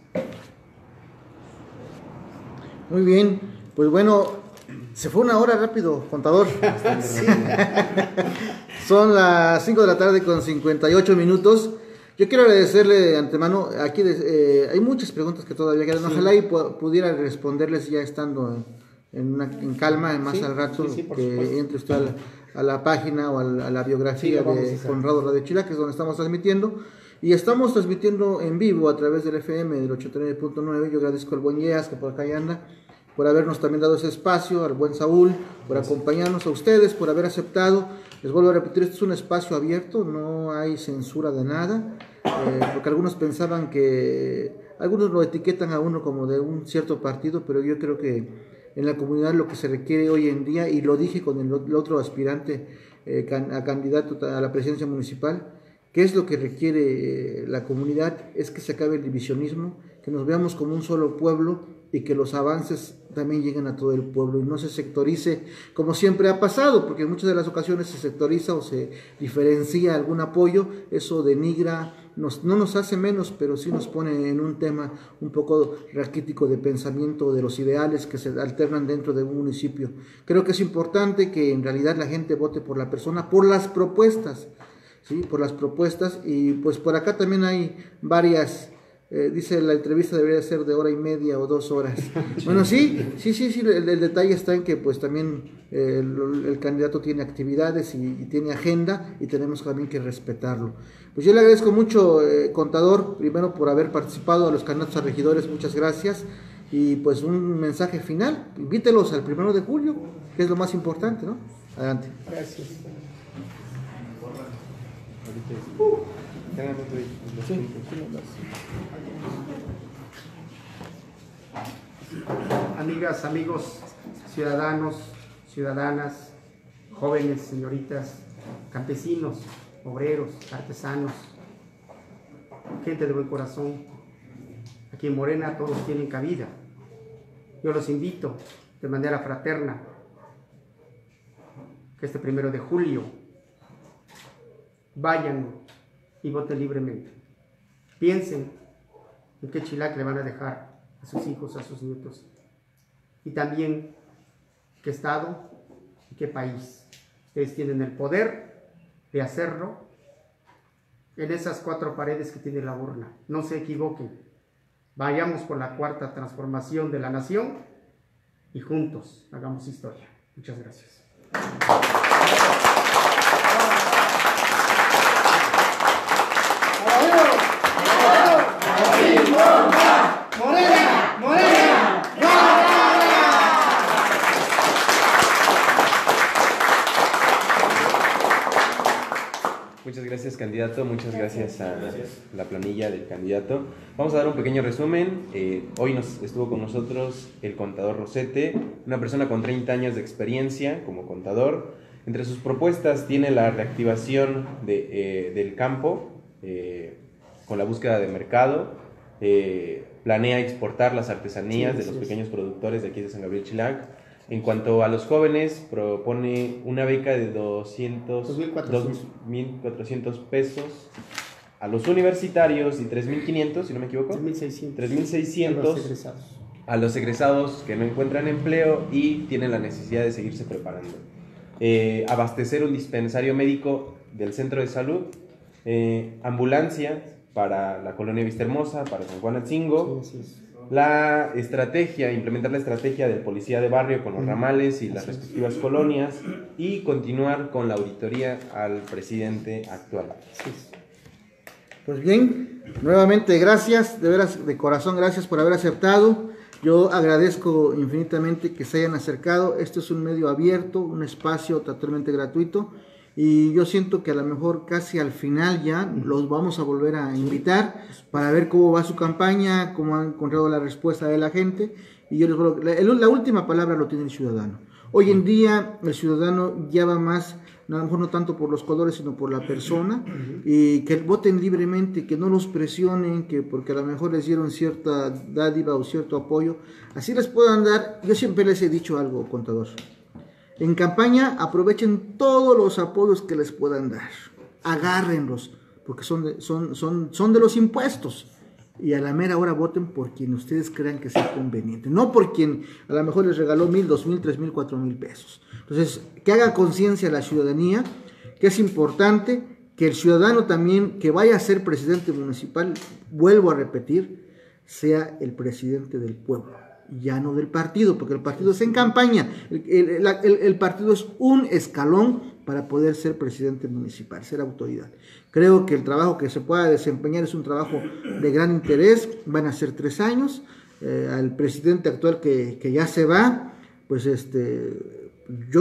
Muy bien, pues bueno, se fue 1 hora rápido, contador. Sí. Son las 5 de la tarde con 58 minutos. Yo quiero agradecerle de antemano, aquí hay muchas preguntas que todavía quedan, ojalá y pudiera responderles ya estando en calma, más al rato, que entre usted a la página o a la biografía de Conrado Radio Chilac, que es donde estamos transmitiendo, y estamos transmitiendo en vivo a través del FM del 89.9. Yo agradezco al buen Yeas, que por acá ya anda, por habernos también dado ese espacio, al buen Saúl, por acompañarnos, a ustedes, por haber aceptado. Les vuelvo a repetir, este es un espacio abierto, no hay censura de nada, porque algunos pensaban algunos lo etiquetan a uno como de un cierto partido, pero yo creo que en la comunidad lo que se requiere hoy en día, y lo dije con el otro aspirante a candidato a la presidencia municipal, ¿qué es lo que requiere la comunidad? Es que se acabe el divisionismo, que nos veamos como un solo pueblo y que los avances también lleguen a todo el pueblo y no se sectorice como siempre ha pasado, porque en muchas de las ocasiones se sectoriza o se diferencia algún apoyo, eso denigra, no nos hace menos, pero sí nos pone en un tema un poco raquítico de pensamiento de los ideales que se alternan dentro de un municipio. Creo que es importante que en realidad la gente vote por la persona, por las propuestas, ¿sí? Por las propuestas, y pues por acá también hay varias. Dice la entrevista debería ser de 1:30 o 2 horas. Bueno, sí, el detalle está en que pues también el candidato tiene actividades y tiene agenda, y tenemos también que respetarlo. Pues yo le agradezco mucho, contador, primero por haber participado, a los candidatos a regidores, muchas gracias, y pues un mensaje final, invítelos al 1 de julio, que es lo más importante, ¿no? Adelante. Gracias. Amigas, amigos, ciudadanos, ciudadanas, jóvenes, señoritas, campesinos, obreros, artesanos, gente de buen corazón, aquí en Morena todos tienen cabida. Yo los invito de manera fraterna que este 1 de julio vayan y voten libremente. Piensen en qué Chilac le van a dejar a sus hijos, a sus nietos, y también qué estado y qué país. Ustedes tienen el poder de hacerlo en esas 4 paredes que tiene la urna. No se equivoquen. Vayamos por la 4ª transformación de la nación y juntos hagamos historia. Muchas gracias. gracias, candidato. Muchas gracias a la planilla del candidato. Vamos a dar un pequeño resumen. Hoy estuvo con nosotros el contador Rosete, una persona con 30 años de experiencia como contador. Entre sus propuestas tiene la reactivación del campo con la búsqueda de mercado. Planea exportar las artesanías de los pequeños productores de aquí de San Gabriel Chilac. En cuanto a los jóvenes, propone una beca de 2.400 pesos a los universitarios y 3.500, si no me equivoco, 3.600 a los egresados que no encuentran empleo y tienen la necesidad de seguirse preparando. Abastecer un dispensario médico del centro de salud, ambulancia para la colonia Vista Hermosa, para San Juan Atzingo. Sí, implementar la estrategia del policía de barrio con los ramales y las respectivas colonias y continuar con la auditoría al presidente actual. Pues bien, nuevamente gracias, de veras, de corazón, gracias por haber aceptado. Yo agradezco infinitamente que se hayan acercado. Este es un medio abierto, un espacio totalmente gratuito. Y yo siento que a lo mejor casi al final ya los vamos a volver a invitar para ver cómo va su campaña, cómo han encontrado la respuesta de la gente. Y yo les digo, la última palabra lo tiene el ciudadano. Hoy en día el ciudadano ya va más, a lo mejor no tanto por los colores, sino por la persona, y que voten libremente, que no los presionen, que porque a lo mejor les dieron cierta dádiva o cierto apoyo, así les puedan dar. Yo siempre les he dicho algo, contador. En campaña aprovechen todos los apoyos que les puedan dar, agárrenlos, porque son de los impuestos, y a la mera hora voten por quien ustedes crean que sea conveniente, no por quien a lo mejor les regaló 1,000, 2,000, 3,000, 4,000 pesos. Entonces, que haga conciencia a la ciudadanía, que es importante que el ciudadano también que vaya a ser presidente municipal, vuelvo a repetir, sea el presidente del pueblo, ya no del partido, porque el partido es en campaña. El partido es un escalón para poder ser presidente municipal, ser autoridad. Creo que el trabajo que se pueda desempeñar es un trabajo de gran interés. Van a ser 3 años. Al presidente actual que ya se va, pues yo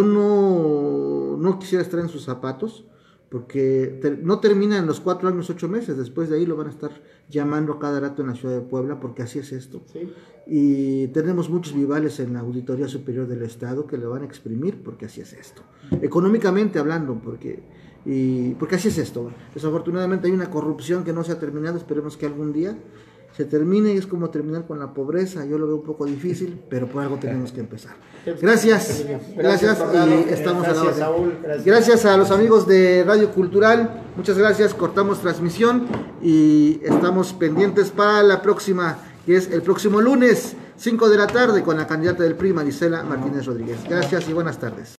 no quisiera estar en sus zapatos, porque no termina en los 4 años, 8 meses. Después de ahí lo van a estar llamando a cada rato en la ciudad de Puebla, porque así es esto. Sí. Y tenemos muchos vivales en la Auditoría Superior del Estado que lo van a exprimir, porque así es esto. Económicamente hablando, porque así es esto. Desafortunadamente hay una corrupción que no se ha terminado. Esperemos que algún día se termine, y es como terminar con la pobreza. Yo lo veo un poco difícil, pero por algo tenemos que empezar. Gracias y estamos a la orden. Gracias a los amigos de Radio Cultural, muchas gracias. Cortamos transmisión y estamos pendientes para la próxima, que es el próximo lunes, 5 de la tarde, con la candidata del PRI, Marisela Martínez Rodríguez. Gracias y buenas tardes.